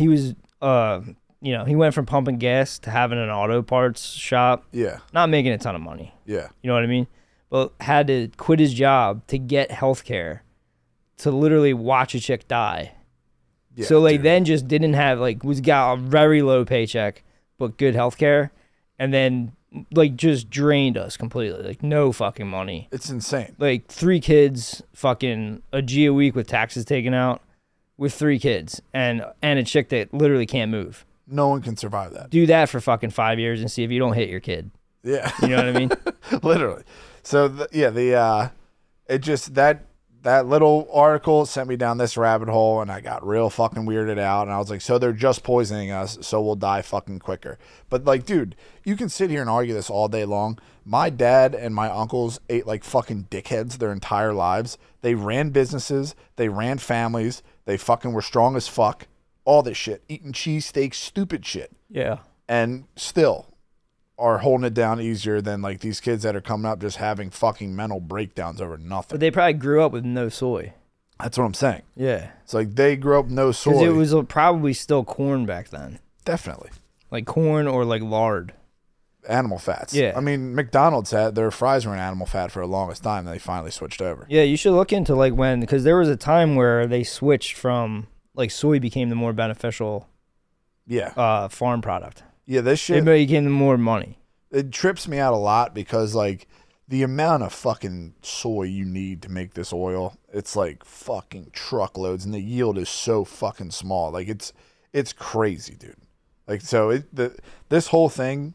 went from pumping gas to having an auto parts shop. Yeah. Not making a ton of money. Yeah. You know what I mean? But had to quit his job to get health care, to literally watch a chick die. Yeah, so like then just didn't have got a very low paycheck, but good health care, and then like just drained us completely. Like no fucking money. It's insane. Like 3 kids, fucking a G a week with taxes taken out, with 3 kids, and a chick that literally can't move. No one can survive that. Do that for fucking 5 years and see if you don't hit your kid. Yeah. You know what I mean? Literally. So that little article sent me down this rabbit hole, and I got real fucking weirded out, and I was like, so they're just poisoning us, so we'll die fucking quicker. But like, dude, you can sit here and argue this all day long. My dad and my uncles ate like fucking dickheads their entire lives. They ran businesses, they ran families, they fucking were strong as fuck. All this shit, eating cheesesteaks, stupid shit. Yeah. And still are holding it down easier than like these kids that are coming up just having fucking mental breakdowns over nothing. But they probably grew up with no soy. That's what I'm saying. Yeah. It's like they grew up no soy. Because it was probably still corn back then. Definitely. Like corn or like lard. Animal fats. Yeah. I mean, McDonald's had their fries were in animal fat for the longest time. They finally switched over. Yeah, you should look into like because there was a time where they switched from like soy became the more beneficial farm product. Yeah, this shit. It became the more money. It trips me out a lot because like the amount of fucking soy you need to make this oil, it's like fucking truckloads, and the yield is so fucking small. Like it's crazy, dude. Like so this whole thing,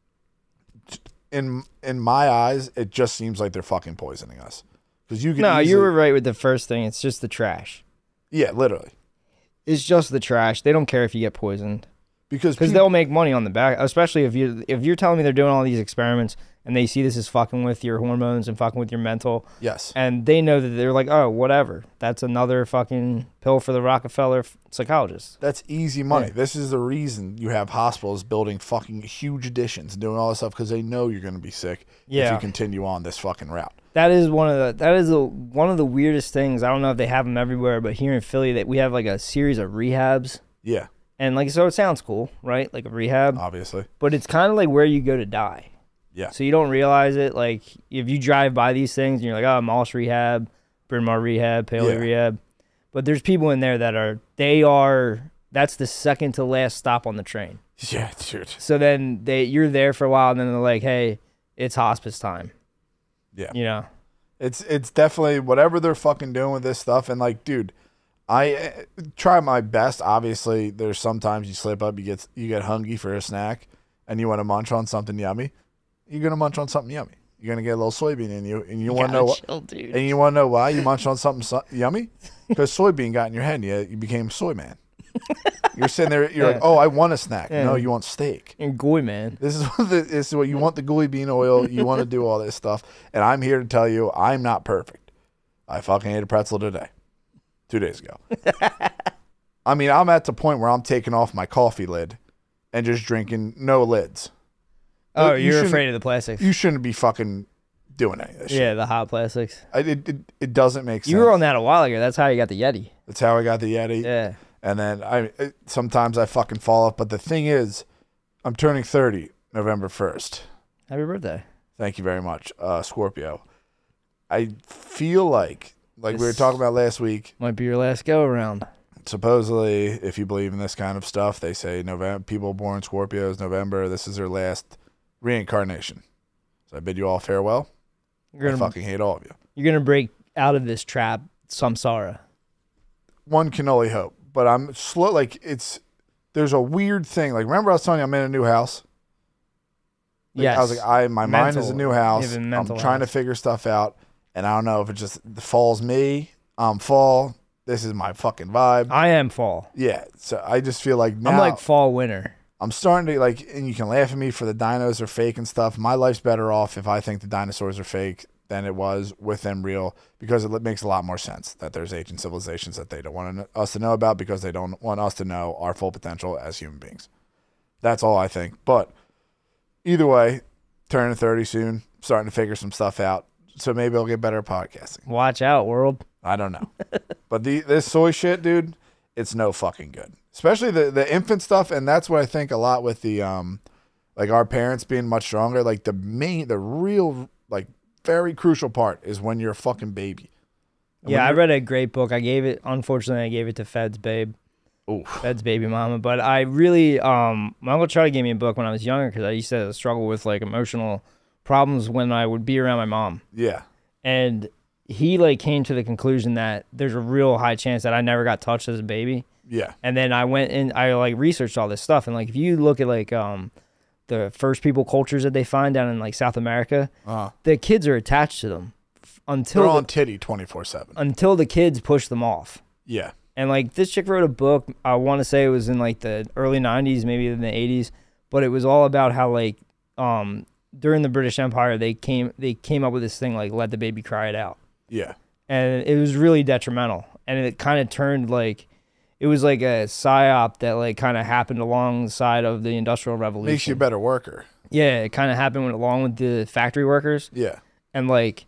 in my eyes, it just seems like they're fucking poisoning us. Because you can you were right with the first thing. It's just the trash. Yeah, literally. It's just the trash. They don't care if you get poisoned. Because they'll make money on the back, especially if you're telling me they're doing all these experiments and they see this is fucking with your hormones and fucking with your mental. Yes. And they know that they're like, oh, whatever. That's another fucking pill for the Rockefeller psychologist. That's easy money. Yeah. This is the reason you have hospitals building fucking huge additions and doing all this stuff, because they know you're going to be sick if you continue on this fucking route. That is one of the weirdest things. I don't know if they have them everywhere, but here in Philly, that we have like a series of rehabs. Yeah. And like, so it sounds cool, right? Like a rehab. Obviously. But it's kind of like where you go to die. Yeah. So you don't realize it. Like if you drive by these things and you're like, oh, Moss Rehab, Bryn Mawr Rehab, Paley Rehab. But there's people in there that's the second to last stop on the train. Yeah, dude. So then you're there for a while, and then they're like, hey, it's hospice time. Yeah. You know? It's definitely whatever they're fucking doing with this stuff. And like, dude, I try my best. Obviously, there's sometimes you slip up, you get hungry for a snack, and you want to munch on something yummy. You're gonna munch on something yummy. You're gonna get a little soybean in you, and you want to know dude. And you want to know why you munch on something yummy? Because soybean got in your head, and you became soy man. You're sitting there, you're like, oh, I want a snack. Yeah. No, you want steak. You're goy man. This is what you want, the gooey bean oil. You want to do all this stuff, and I'm here to tell you, I'm not perfect. I fucking ate a pretzel today. 2 days ago. I mean, I'm at the point where I'm taking off my coffee lid and just drinking no lids. Oh, You you're shouldn't- afraid of the plastics. You shouldn't be fucking doing any of this shit. Yeah, the hot plastics. It doesn't make sense. You were on that a while ago. That's how you got the Yeti. That's how I got the Yeti. Yeah. And then sometimes I fucking fall off. But the thing is, I'm turning 30 November 1st. Happy birthday. Thank you very much, Scorpio. I feel like we were talking about last week. Might be your last go around. Supposedly, if you believe in this kind of stuff, they say people born Scorpios, November, this is their last reincarnation. So I bid you all farewell. I fucking hate all of you. You're going to break out of this trap, samsara. One can only hope. But I'm slow. Like, there's a weird thing. Like, remember I was telling you I'm in a new house? Like, Yes. I was like, my mind is a new house. You have a I'm mental trying to house. figure stuff out. And I don't know if it just falls me. I'm fall. This is my fucking vibe. I am fall. Yeah. So I just feel like now. I'm like fall winter. I'm starting to and you can laugh at me for the dinos are fake and stuff. My life's better off if I think the dinosaurs are fake than it was with them real, because it makes a lot more sense that there's ancient civilizations that they don't want us to know about because they don't want us to know our full potential as human beings. That's all I think. But either way, turning 30 soon, starting to figure some stuff out. So maybe I'll get better at podcasting. Watch out, world. I don't know. But this soy shit, dude, it's no fucking good. Especially the infant stuff, and that's what I think a lot with the like our parents being much stronger. Like the real like very crucial part is when you're a fucking baby. And Yeah, I read a great book. Unfortunately, I gave it to Fed's babe. Ooh. Fed's baby mama. But I really, my Uncle Charlie gave me a book when I was younger because I used to struggle with like emotional problems when I would be around my mom. Yeah. And he like came to the conclusion that there's a real high chance that I never got touched as a baby. Yeah. And then I went and I like researched all this stuff. And like, if you look at like, the first people cultures that they find down in like South America, the kids are attached to them until they're on titty 24/7 until the kids push them off. Yeah. And like this chick wrote a book, I want to say it was in like the early 90s, maybe in the 80s, but it was all about how like during the British Empire they came up with this thing like let the baby cry it out. Yeah. And it was really detrimental. And it kind of turned like it was like a psyop that like kind of happened alongside of the Industrial Revolution. Makes you a better worker. Yeah, it kind of happened along with the factory workers. Yeah. And like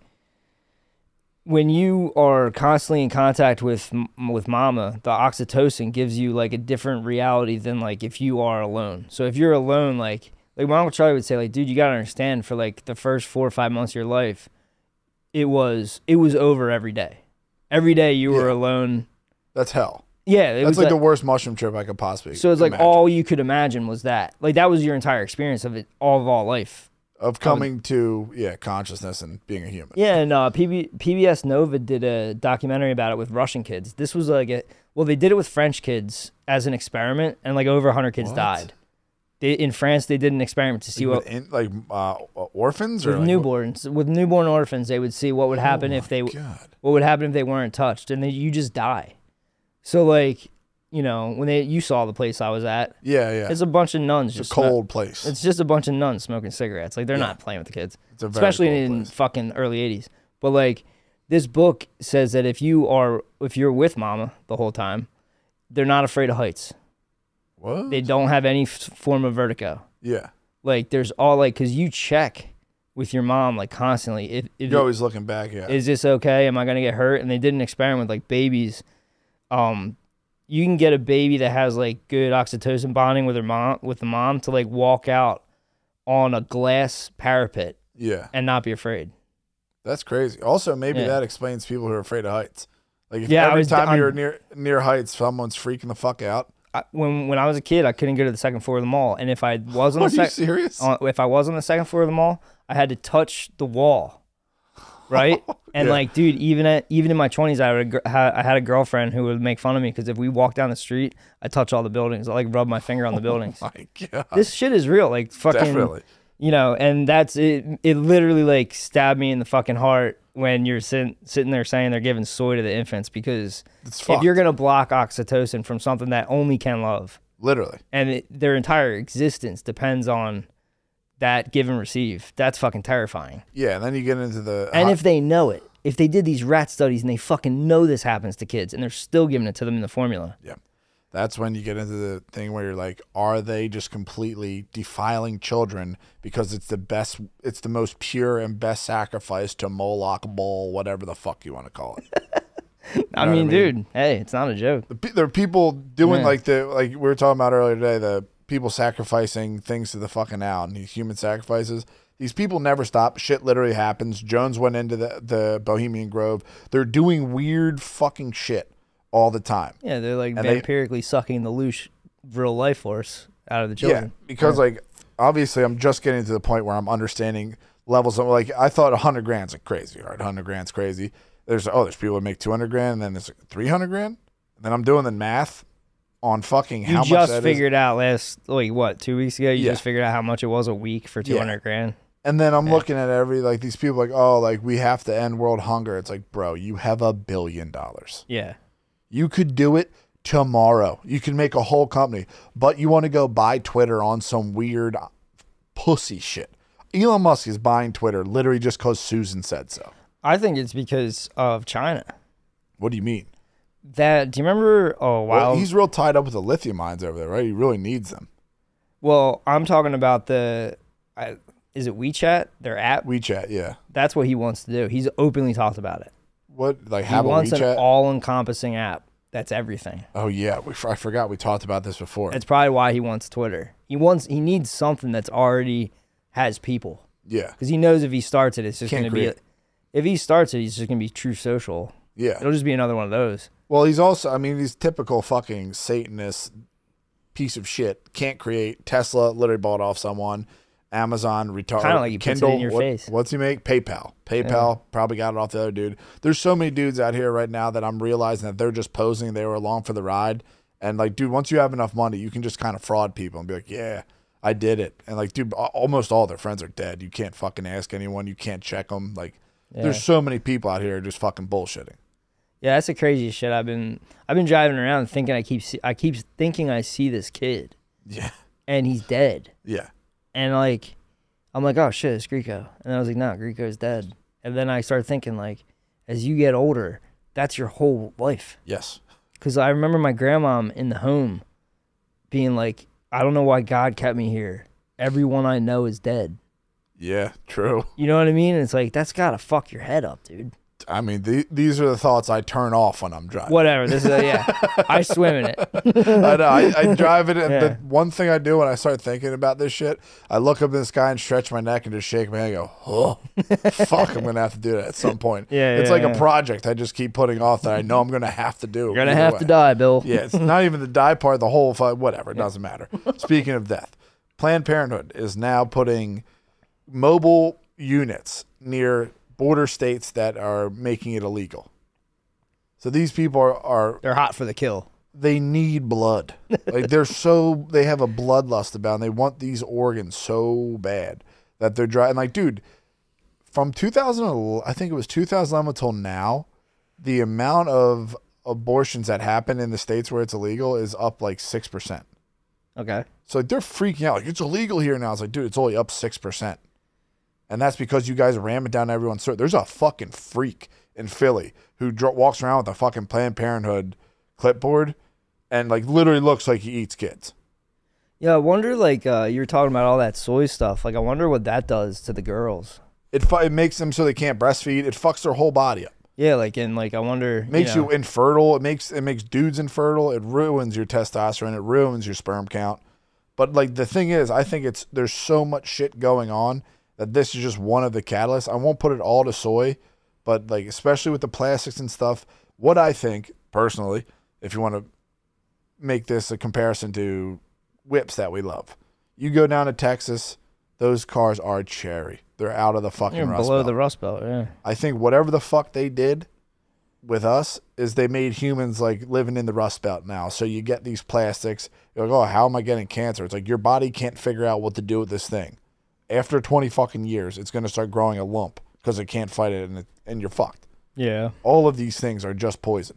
when you are constantly in contact with mama, the oxytocin gives you like a different reality than like if you are alone. So if you're alone, like my Uncle Charlie would say, like, dude, you gotta understand, for like the first 4 or 5 months of your life, it was over every day. Every day you were alone. That's hell. Yeah, that's like the worst mushroom trip I could possibly. So it's like all you could imagine was that. Like that was your entire experience of it, all life. Of coming to consciousness and being a human. Yeah, and PBS Nova did a documentary about it with Russian kids. This was like they did it with French kids as an experiment, and like over 100 kids died. In France, they did an experiment to see orphans with or newborns. With newborn orphans, they would see what would happen if they weren't touched, and then you just die. So like, you know, when you saw the place I was at, yeah, it's a bunch of nuns. It's a cold place. It's just a bunch of nuns smoking cigarettes. Like they're not playing with the kids, especially in fucking early 80s. But like, this book says that if you're with mama the whole time, they're not afraid of heights. What? They don't have any form of vertigo. Yeah. Like there's all like, cause you check with your mom like constantly. You're always looking back. Yeah. Is this okay? Am I gonna get hurt? And they did an experiment with like babies. You can get a baby that has like good oxytocin bonding with the mom to like walk out on a glass parapet. Yeah. And not be afraid. That's crazy. Also, maybe that explains people who are afraid of heights. Like if every time you're near heights, someone's freaking the fuck out. When I was a kid, I couldn't go to the second floor of the mall, and if I was on Are you serious? If I was on the second floor of the mall, I had to touch the wall, right? And like, dude, even in my 20s, I had a girlfriend who would make fun of me because if we walked down the street, I touch all the buildings. I like rub my finger on the buildings. Oh my God. This shit is real, like fucking. Definitely. You know, and that's it. It literally like stabbed me in the fucking heart when you're sitting there saying they're giving soy to the infants, because if you're gonna block oxytocin from something that only can love, literally, and their entire existence depends on that give and receive, that's fucking terrifying. Yeah, and then you get into the and if they know it, if they did these rat studies and they fucking know this happens to kids and they're still giving it to them in the formula, yeah, That's when you get into the thing where you're like, are they just completely defiling children because it's the most pure and best sacrifice to Moloch, Bull, whatever the fuck you want to call it. I mean, dude, hey, it's not a joke. There are people doing like we were talking about earlier today, the people sacrificing things to the fucking owl and these human sacrifices. These people never stop. Shit literally happens. Jones went into the Bohemian Grove. They're doing weird fucking shit all the time. Yeah, they're like vampirically sucking the loose real life force out of the children. Yeah, because like obviously I'm just getting to the point where I'm understanding levels of like I thought 100 grand's like crazy. All right, 100 grand's crazy. There's people that make 200 grand and then there's 300 grand. And then I'm doing the math on fucking how much that is. You just figured out what, 2 weeks ago? You just figured out how much it was a week for 200 grand. And then I'm looking at these people like, oh, like we have to end world hunger. It's like, bro, you have $1 billion. Yeah. You could do it tomorrow. You can make a whole company, but you want to go buy Twitter on some weird pussy shit. Elon Musk is buying Twitter literally just because Susan said so. I think it's because of China. What do you mean? Do you remember? Oh, wow. Well, he's real tied up with the lithium mines over there, right? He really needs them. Well, I'm talking about is it WeChat? Their app? WeChat, yeah. That's what he wants to do. He's openly talked about it. What, like he have wants a WeChat? an all-encompassing app. That's everything. Oh yeah, I forgot we talked about this before. That's probably why he wants Twitter. He needs something that's already has people. Yeah. Because he knows if he starts it, it's just going to be. If he starts it, he's just going to be True Social. Yeah. It'll just be another one of those. Well, he's also, I mean, he's typical fucking Satanist piece of shit. Can't create. Tesla literally bought off someone. Amazon, retarded. Kind of like he puts Kindle, it in your face. What's he make? PayPal. Probably got it off the other dude. There's so many dudes out here right now that I'm realizing that they're just posing. They were along for the ride. And like, dude, once you have enough money, you can just kind of fraud people and be like, yeah, I did it. And like, dude, almost all their friends are dead. You can't fucking ask anyone. You can't check them. Like, there's so many people out here just fucking bullshitting. Yeah, that's the craziest shit. I've been driving around thinking I keep thinking I see this kid. Yeah. And he's dead. Yeah. And like, I'm like, oh shit, it's Greco. And I was like, no, Greco's dead. And then I started thinking like, as you get older, that's your whole life. Yes. Because I remember my grandma in the home being like, I don't know why God kept me here. Everyone I know is dead. Yeah, true. You know what I mean? It's like, that's got to fuck your head up, dude. I mean, these are the thoughts I turn off when I'm driving. Whatever. This is I swim in it. I know. I drive it. And the one thing I do when I start thinking about this shit, I look up in the sky and stretch my neck and just shake my head and go, oh, fuck, I'm going to have to do that at some point. It's like a project I just keep putting off that I know I'm going to have to do. You're going to have to die, Bill. Yeah, it's not even the die part, the whole fight, whatever. It doesn't matter. Speaking of death, Planned Parenthood is now putting mobile units near border states that are making it illegal. So these people are they're hot for the kill. They need blood. Like they have a bloodlust about them. They want these organs so bad that they're driving. Like, dude, from 2011, I think it was 2011 until now, the amount of abortions that happen in the states where it's illegal is up like 6%. Okay. So like, they're freaking out. Like, it's illegal here now. It's like, dude, it's only up 6%. And that's because you guys ram it down everyone's throat. There's a fucking freak in Philly who walks around with a fucking Planned Parenthood clipboard and like literally looks like he eats kids. Yeah, I wonder, like, you were talking about all that soy stuff. Like, I wonder what that does to the girls. It makes them so they can't breastfeed. It fucks their whole body up. Yeah, like, and like, I wonder. Makes you infertile. It makes dudes infertile. It ruins your testosterone. It ruins your sperm count. But like, the thing is, I think there's so much shit going on that this is just one of the catalysts. I won't put it all to soy, but like, especially with the plastics and stuff, what I think personally, if you want to make this a comparison to whips that we love, you go down to Texas, those cars are cherry. They're out of the fucking Rust below Belt. the Rust Belt, yeah. I think whatever the fuck they did with us is they made humans like living in the Rust Belt now. So you get these plastics. You're like, oh, how am I getting cancer? It's like your body can't figure out what to do with this thing. After 20 fucking years, it's going to start growing a lump because it can't fight it, and you're fucked. Yeah. All of these things are just poison.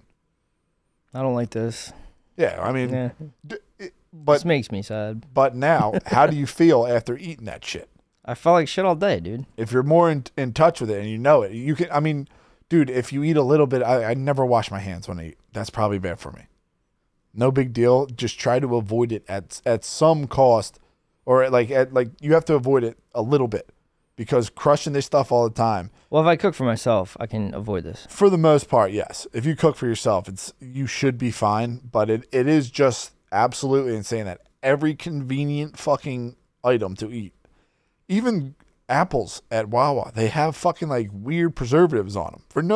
I don't like this. Yeah, I mean, but this makes me sad. But now, how do you feel after eating that shit? I felt like shit all day, dude. If you're more in touch with it and you know it, you can. I mean, dude, if you eat a little bit, I never wash my hands when I eat. That's probably bad for me. No big deal. Just try to avoid it at some cost, or you have to avoid it a little bit, because crushing this stuff all the time. Well, if I cook for myself, I can avoid this. For the most part, yes. If you cook for yourself, you should be fine. But it is just absolutely insane that every convenient fucking item to eat, even apples at Wawa, they have fucking like weird preservatives on them for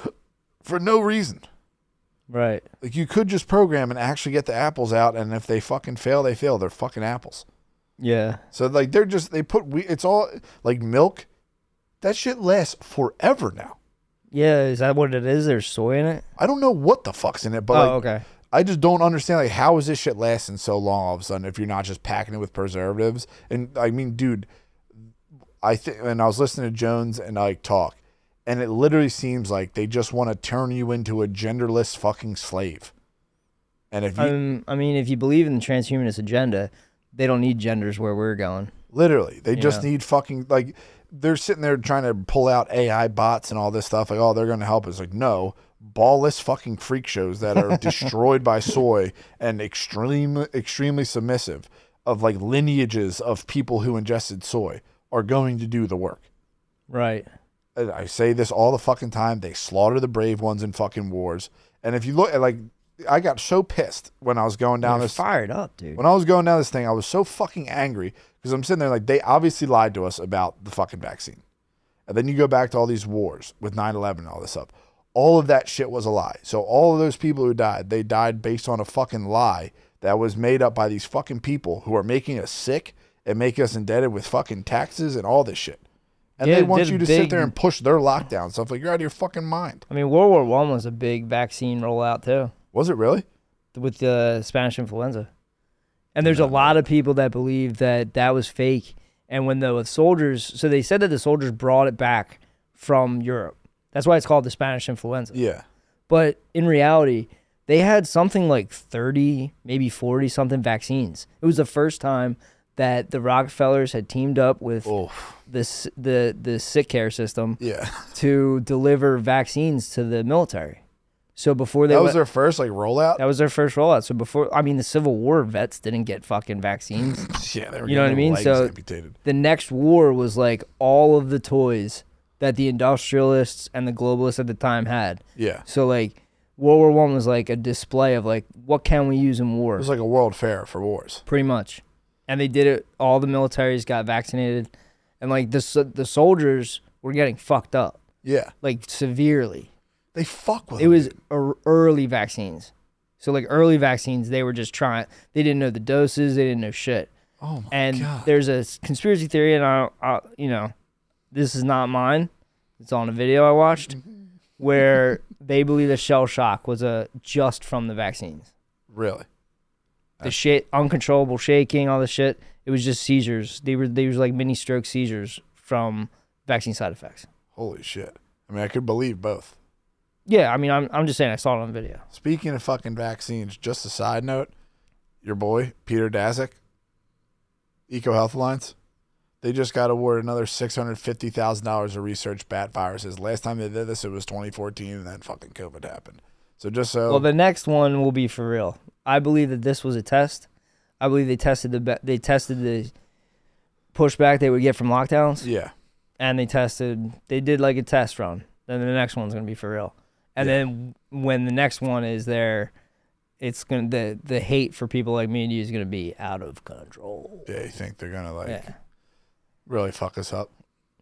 no reason. Right. Like, you could just program and actually get the apples out, and if they fucking fail, they fail. They're fucking apples. Yeah. So like it's all like milk. That shit lasts forever now. Yeah, is that what it is? There's soy in it? I don't know what the fuck's in it, but okay. I just don't understand, like, how is this shit lasting so long all of a sudden if you're not just packing it with preservatives? And I mean, dude, and I was listening to Jones and Ike talk, and it literally seems like they just want to turn you into a genderless fucking slave. And if you, I mean, if you believe in the transhumanist agenda, they don't need genders where we're going. Literally, they just need fucking, like, they're sitting there trying to pull out AI bots and all this stuff. Like, oh, they're going to help us. Like, no, ballless fucking freak shows that are destroyed by soy and extremely submissive of like lineages of people who ingested soy are going to do the work. Right. I say this all the fucking time. They slaughter the brave ones in fucking wars. And if you look at, like, I got so pissed when I was going down this. Fired up, dude. When I was going down this thing, I was so fucking angry because I'm sitting there like, they obviously lied to us about the fucking vaccine. And then you go back to all these wars with 9/11 and all this stuff. All of that shit was a lie. So all of those people who died, they died based on a fucking lie that was made up by these fucking people who are making us sick and making us indebted with fucking taxes and all this shit. And they want you to sit there and push their lockdown stuff. Like, you're out of your fucking mind. I mean, World War I was a big vaccine rollout too. Was it really? With the Spanish influenza. And there's a lot of people that believe that that was fake. And when the soldiers, so they said that the soldiers brought it back from Europe. That's why it's called the Spanish influenza. Yeah. But in reality, they had something like 30, maybe 40 something vaccines. It was the first time that the Rockefellers had teamed up with the sick care system to deliver vaccines to the military. So before they that was their first like rollout. That was their first rollout. So before, I mean, the Civil War vets didn't get fucking vaccines. Yeah, they were. You know what I mean? So amputated. The next war was like all of the toys that the industrialists and the globalists at the time had. Yeah. So like World War I was like a display of like, what can we use in war? It was like a world fair for wars. Pretty much. And they did it. All the militaries got vaccinated, and like the soldiers were getting fucked up. Yeah. Like severely. They fuck with it. Was early vaccines. So like early vaccines, they were just trying. They didn't know the doses. They didn't know shit. Oh my and God. There's a conspiracy theory, and I you know, this is not mine. It's on a video I watched where they believe the shell shock was just from the vaccines. Really? The uncontrollable shaking, all the shit. It was just seizures. They were like mini stroke seizures from vaccine side effects. Holy shit! I mean, I could believe both. Yeah, I mean, I'm just saying I saw it on video. Speaking of fucking vaccines, just a side note, your boy Peter Daszak, EcoHealth Alliance, they just got awarded another $650,000 of research bat viruses. Last time they did this, it was 2014, and then fucking COVID happened. So just so. Well, the next one will be for real. I believe that this was a test. I believe they tested the pushback they would get from lockdowns. Yeah. And they did like a test run. Then the next one's gonna be for real. And then when the next one is there, it's gonna the hate for people like me and you is gonna be out of control. Yeah, you think they're gonna really fuck us up?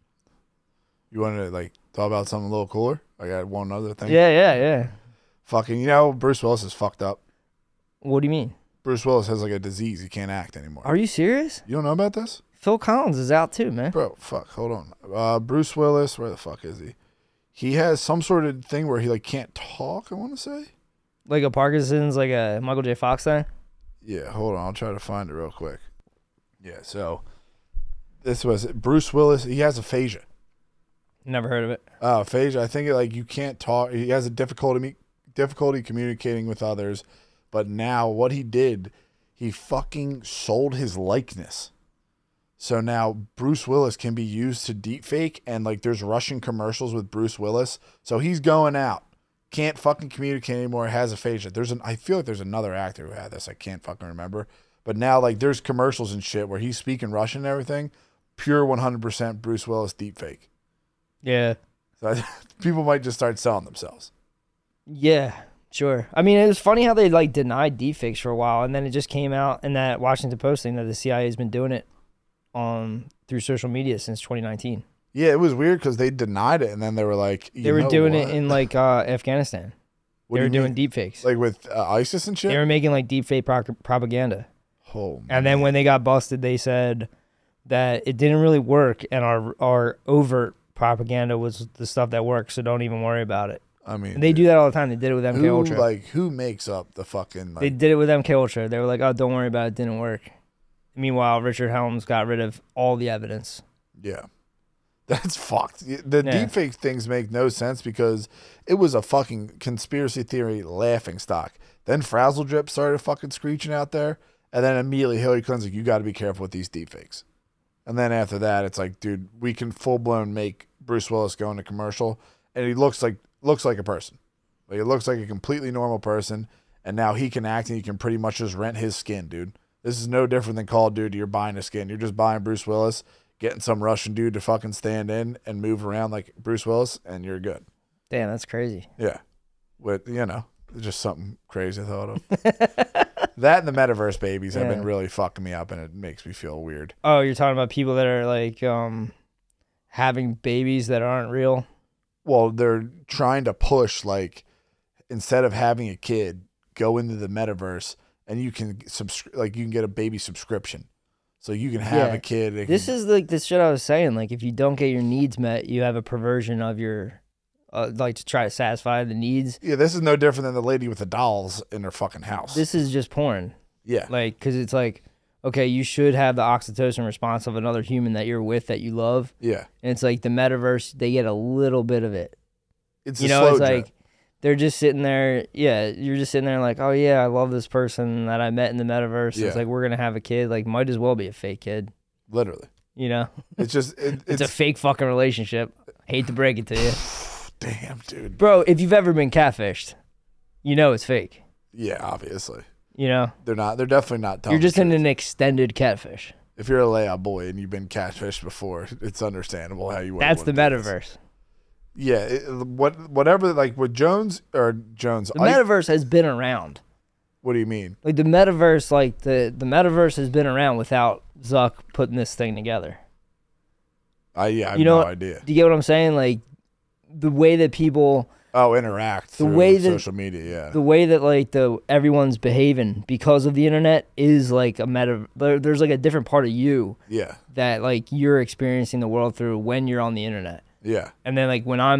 You want to like talk about something a little cooler? I got one other thing. Yeah. Fucking, Bruce Willis is fucked up. What do you mean? Bruce Willis has like a disease. He can't act anymore. Are you serious? You don't know about this? Phil Collins is out too, man. Bro, fuck. Hold on. Bruce Willis, where the fuck is he? He has some sort of thing where he like can't talk, I want to say. Like a Parkinson's, like a Michael J. Fox thing? Yeah, hold on. I'll try to find it real quick. Yeah, so this was Bruce Willis. He has aphasia. Never heard of it. Aphasia. I think like you can't talk. He has a difficulty communicating with others. But now what he did, he fucking sold his likeness. So now Bruce Willis can be used to deepfake, and like there's Russian commercials with Bruce Willis. So he's going out can't fucking communicate anymore, has aphasia. I feel like there's another actor who had this. I can't fucking remember. But now, like, there's commercials and shit where he's speaking Russian and everything. Pure 100% Bruce Willis deepfake. Yeah. So people might just start selling themselves. Yeah, sure. I mean, it was funny how they like denied deepfakes for a while, and then it just came out in that Washington Post thing that the CIA has been doing it through social media since 2019. Yeah, it was weird because they denied it, and then they were like, they were doing it in like Afghanistan. They were doing deepfakes, like with ISIS and shit. They were making like deepfake propaganda. Oh, man. And then when they got busted, they said that it didn't really work, and our overt propaganda was the stuff that worked. So don't even worry about it. I mean, and they do that all the time. They did it with MK Ultra. Like, who makes up the fucking? Like, they did it with MK Ultra. They were like, "Oh, don't worry about it. It didn't work." Meanwhile, Richard Helms got rid of all the evidence. Yeah, that's fucked. The deepfake things make no sense because it was a fucking conspiracy theory laughing stock. Then Frazzle Drip started fucking screeching out there, and then immediately Hillary Clinton's like, "You got to be careful with these deepfakes." And then after that, it's like, dude, we can full blown make Bruce Willis go into commercial, and he looks like a person. Like, it looks like a completely normal person, and now he can act and he can pretty much just rent his skin, dude. This is no different than Call of Duty. You're buying a skin. You're just buying Bruce Willis, getting some Russian dude to fucking stand in and move around like Bruce Willis, and you're good. Damn, that's crazy. Yeah. With, just something crazy I thought of. That and the metaverse babies have been really fucking me up, and it makes me feel weird. Oh, you're talking about people that are like having babies that aren't real? Well, they're trying to push, like, instead of having a kid, go into the metaverse, and you can you can get a baby subscription, so you can have a kid. This is like this shit I was saying. Like, if you don't get your needs met, you have a perversion of your, like, to try to satisfy the needs. Yeah, this is no different than the lady with the dolls in her fucking house. This is just porn. Yeah, like, because it's like, okay, you should have the oxytocin response of another human that you're with that you love. Yeah. And it's like the metaverse, they get a little bit of it. It's it's like they're just sitting there. Yeah, you're just sitting there like, oh yeah, I love this person that I met in the metaverse. Yeah. It's like, we're going to have a kid. Like, might as well be a fake kid. Literally. You know? It's just, it's a fake fucking relationship. Hate to break it to you. Damn, dude. Bro, if you've ever been catfished, you know it's fake. Yeah, obviously. You know? They're definitely not telling You're just the in truth. an extended catfish. If you're a layout boy and you've been catfished before, it's understandable how you would. That's the metaverse. Yeah, whatever. Like with Jones. The metaverse has been around. What do you mean? Like the metaverse, like the metaverse has been around without Zuck putting this thing together. I have no idea. Do you get what I'm saying? Like the way that people interact through social media. Yeah, the way that like everyone's behaving because of the internet is like there's like a different part of you. Yeah, that like you're experiencing the world through when you're on the internet. Yeah, and then like when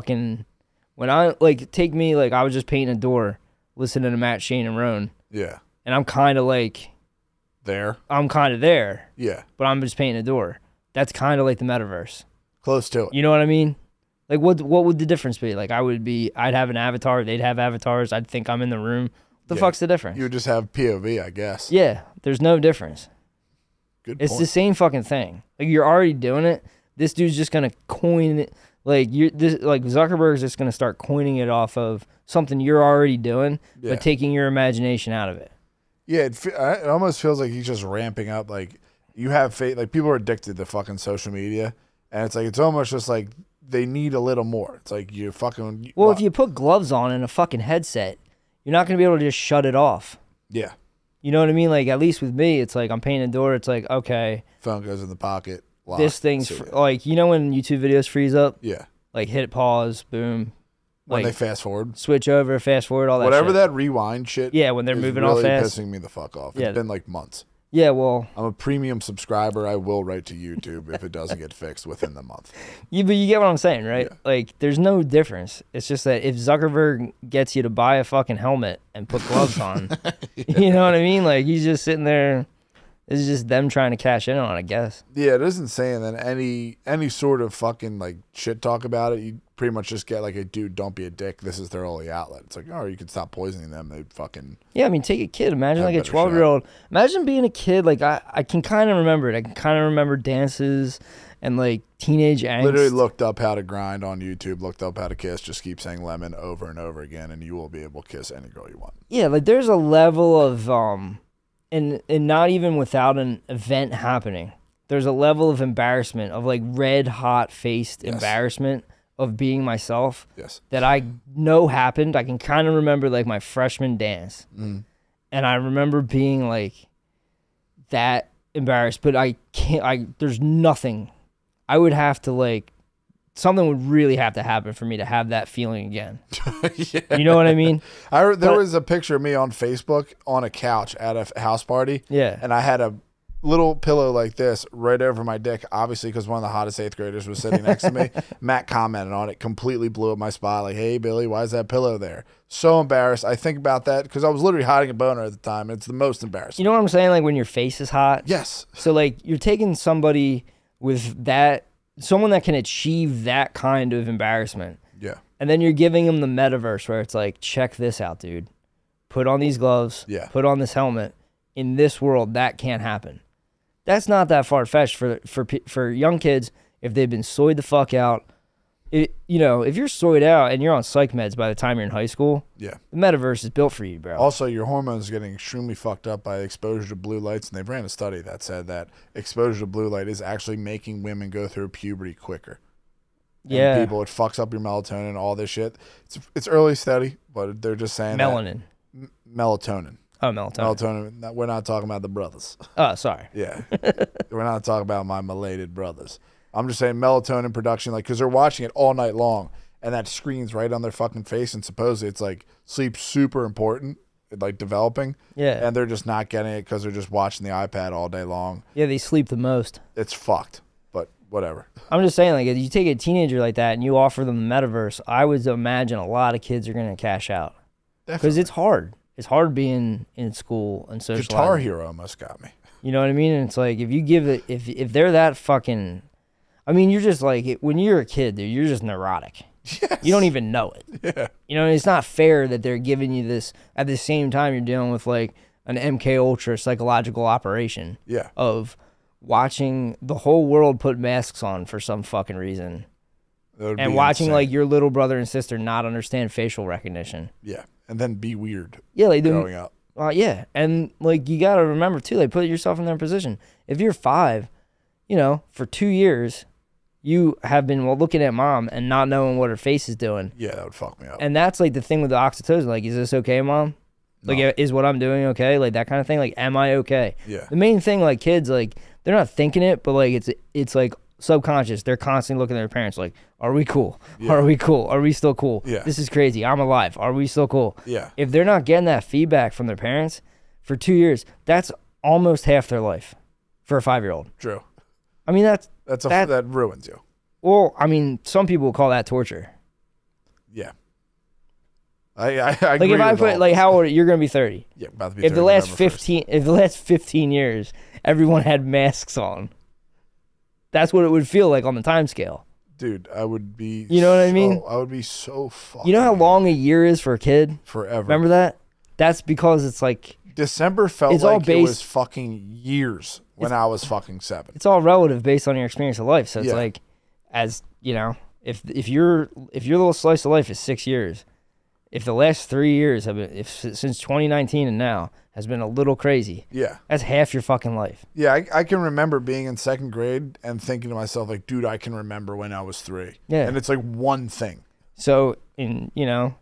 I like take me, like I was just painting a door, listening to Matt, Shane, and Roan. Yeah, and I'm kind of like there. I'm kind of there. Yeah, but I'm just painting a door. That's kind of like the metaverse. Close to it. You know what I mean? Like, what would the difference be? Like, I'd have an avatar, they'd have avatars, I'd think I'm in the room. What the fuck's the difference? You would just have POV, I guess. Yeah, there's no difference. Good It's point. the same fucking thing. Like, you're already doing it. This dude's just gonna coin it. Like, Zuckerberg's just gonna start coining it off of something you're already doing, but taking your imagination out of it. Yeah, it almost feels like he's just ramping up. Like, you have faith. Like, people are addicted to fucking social media, and it's like it's almost just like they need a little more. It's like you fucking. Well, if you put gloves on and a fucking headset, you're not gonna be able to just shut it off. Yeah. You know what I mean? Like, at least with me, it's like I'm painting a door. It's like, okay, phone goes in the pocket. Locked, this thing's like, you know when YouTube videos freeze up? Yeah. Like hit pause, boom. When like, they fast forward, switch over, fast forward, all that. Whatever shit. that rewind shit. Yeah, when they're moving all really fast. Pissing me the fuck off. Yeah. It's been like months. Yeah, well, I'm a premium subscriber. I will write to YouTube if it doesn't get fixed within the month. Yeah, but you get what I'm saying, right? Yeah. Like, there's no difference. It's just that if Zuckerberg gets you to buy a fucking helmet and put gloves on, you know what I mean? Like, he's just sitting there. It's just them trying to cash in on it, I guess. Yeah, it isn't saying that any sort of fucking like shit talk about it. You pretty much just get like a dude, don't be a dick. This is their only outlet. It's like, oh, you could stop poisoning them. They fucking. Yeah, I mean, take a kid. Imagine like a 12-year-old. Imagine being a kid. Like I can kind of remember it. I can kind of remember dances and like teenage angst. Literally looked up how to grind on YouTube, looked up how to kiss, just keep saying lemon over and over again, and you will be able to kiss any girl you want. Yeah, like there's a level of and not even without an event happening, there's a level of embarrassment, of like red hot faced embarrassment of being myself. Yes. That I know happened. I can kind of remember like my freshman dance. Mm. And I remember being like that embarrassed, but I can't, there's nothing. I would have to like, something would really have to happen for me to have that feeling again. Yeah. You know what I mean? There was a picture of me on Facebook on a couch at a house party. Yeah. And I had a little pillow like this right over my dick, obviously because one of the hottest 8th graders was sitting next to me. Matt commented on it, completely blew up my spot. Like, hey, Billy, why is that pillow there? So embarrassed. I think about that because I was literally hiding a boner at the time. It's the most embarrassing. You know what I'm saying? Like when your face is hot? Yes. So like you're taking somebody with that, someone that can achieve that kind of embarrassment. Yeah. And then you're giving them the metaverse where it's like, check this out, dude. Put on these gloves. Yeah. Put on this helmet. In this world, that can't happen. That's not that far-fetched for young kids if they've been soyed the fuck out. If you're soyed out and you're on psych meds by the time you're in high school, yeah, the metaverse is built for you, bro. Also, your hormones are getting extremely fucked up by exposure to blue lights, and they ran a study that said that exposure to blue light is actually making women go through puberty quicker. Yeah. And people, it fucks up your melatonin, all this shit. It's early study, but they're just saying Melanin. Melatonin. Oh, melatonin. Melatonin. We're not talking about the brothers. Oh, sorry. Yeah. We're not talking about my malated brothers. I'm just saying melatonin production, like, because they're watching it all night long, and that screen's right on their fucking face, and supposedly it's like sleep's super important, like developing. Yeah. And they're just not getting it because they're just watching the iPad all day long. Yeah, they sleep the most. It's fucked, but whatever. I'm just saying, like, if you take a teenager like that and you offer them the metaverse, I would imagine a lot of kids are going to cash out. Because it's hard. It's hard being in school and socializing. Guitar Hero almost got me. You know what I mean? And it's like, if you give it, if they're that fucking, I mean, you're just like, when you're a kid, dude, you're just neurotic. Yes. You don't even know it. Yeah. You know, it's not fair that they're giving you this at the same time you're dealing with like an MK Ultra psychological operation. Yeah. Of watching the whole world put masks on for some fucking reason. And watching insane. like your little brother and sister not understand facial recognition. Yeah. And then be weird. Yeah, like growing up. Yeah. And like you gotta remember too, like put yourself in their position. If you're 5, for 2 years, you have been looking at mom and not knowing what her face is doing. Yeah, that would fuck me up. And that's like the thing with the oxytocin. Like, is this okay, mom? Like, is what I'm doing okay? Like that kind of thing. Like, am I okay? Yeah. The main thing, like kids, like they're not thinking it, but like it's like subconscious. They're constantly looking at their parents like, are we cool? Yeah. Are we cool? Are we still cool? Yeah. This is crazy. I'm alive. Are we still cool? Yeah. If they're not getting that feedback from their parents for 2 years, that's almost half their life for a 5-year-old. True. I mean, that ruins you. Well, I mean, some people will call that torture. Yeah. I Like agree if I with put all like this. how old you're gonna be 30. Yeah, about to be If 30 the last November 15 years everyone had masks on, that's what it would feel like on the time scale. Dude, I would be. You know what I mean? I would be so fucking. You know how long a year is for a kid? Forever. Remember that? That's because it's like December felt it's all like it based- was fucking years when I was fucking 7. it's all relative based on your experience of life. So it's Yeah. like, as you know, if your little slice of life is 6 years, if the last 3 years have been, since 2019 and now has been a little crazy, Yeah. that's half your fucking life. Yeah, I can remember being in 2nd grade and thinking to myself, like, dude, I can remember when I was 3. Yeah. And it's like one thing. So in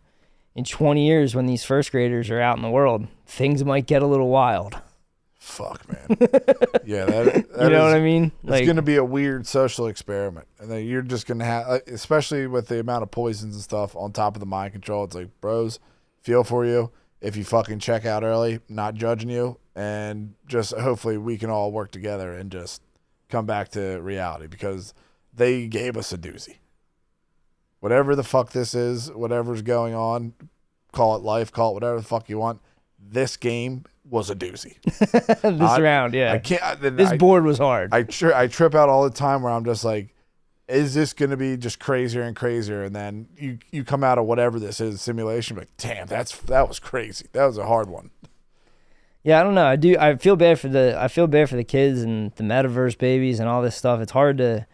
20 years when these first graders are out in the world, things might get a little wild. Fuck, man. Yeah, that You know what I mean? It's Like- going to be a weird social experiment. And then you're just going to have, especially with the amount of poisons and stuff on top of the mind control, it's like, bros, feel for you. If you fucking check out early, not judging you. And just hopefully we can all work together and just come back to reality because they gave us a doozy. Whatever the fuck this is, whatever's going on, call it life, call it whatever the fuck you want. This game was a doozy. This round, yeah. I can't. This board was hard. I trip out all the time where I'm just like, is this going to be just crazier and crazier? And then you come out of whatever this is, simulation, like, damn, that was crazy. That was a hard one. Yeah, I don't know. I feel bad for the kids and the metaverse babies and all this stuff. It's hard to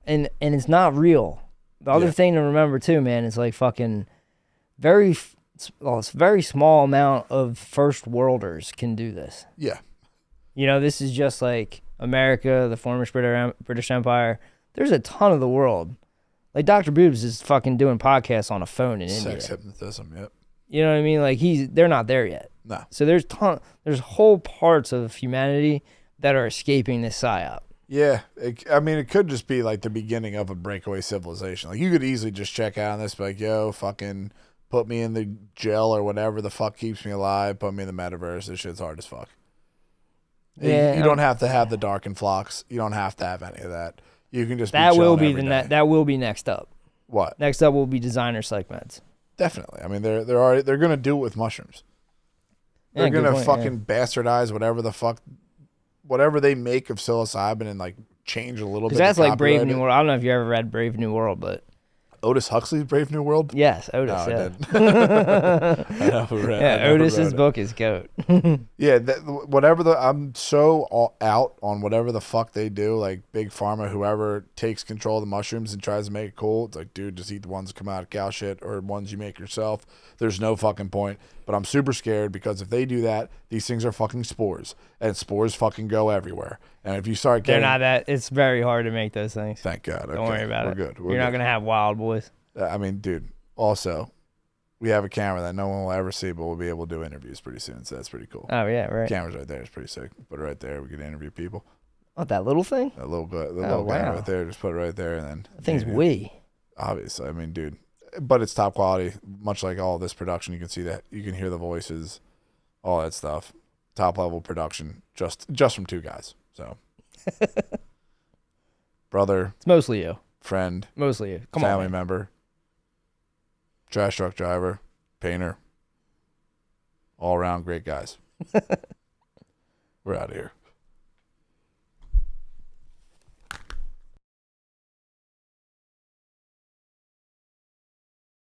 and it's not real. The other thing to remember too, man, is like fucking it's a very small amount of first worlders can do this. Yeah. You know, this is just like America, the former British Empire. There's a ton of the world. Like Dr. Boobs is fucking doing podcasts on a phone in India. Sex hypnotism, yep. You know what I mean? Like they're not there yet. No. So there's whole parts of humanity that are escaping this psyop. Yeah, it could just be like the beginning of a breakaway civilization. Like you could easily just check out on this, be like, yo, fucking put me in the gel or whatever the fuck keeps me alive, put me in the metaverse. This shit's hard as fuck. Yeah, you don't have to have the Darkened Flocks. You don't have to have any of that. You can just that will be that will be next up. What? Next up will be designer psych meds. Definitely. I mean, they're gonna do it with mushrooms. They're gonna fucking bastardize whatever they make of psilocybin and like change a little bit. Because that's like Brave New World. I don't know if you ever read Brave New World, but Otis Huxley's Brave New World? Yes, Otis. No, yeah. I never read Otis's book is goat. Yeah, I'm so out on whatever the fuck they do, like Big Pharma, whoever takes control of the mushrooms and tries to make it cool. It's like, dude, just eat the ones that come out of cow shit or ones you make yourself. There's no fucking point. But I'm super scared because if they do that, these things are fucking spores, and spores fucking go everywhere. And if you start getting, they're not that. It's very hard to make those things. Thank God. Don't worry about it. We're good. You're not gonna have wild boys. I mean, dude. Also, we have a camera that no one will ever see, but we'll be able to do interviews pretty soon. So that's pretty cool. Oh yeah, right. Camera's right there. It's pretty sick. Put it right there. We can interview people. Oh, that little thing? That little guy right there. Just put it right there, and then that thing's wee. Obviously, I mean, dude. But it's top quality, much like all this production. You can see that. You can hear the voices, all that stuff. Top level production, just from two guys. So, brother. It's mostly you. Friend. Mostly you. Family member. Trash truck driver. Painter. All around great guys. We're out of here.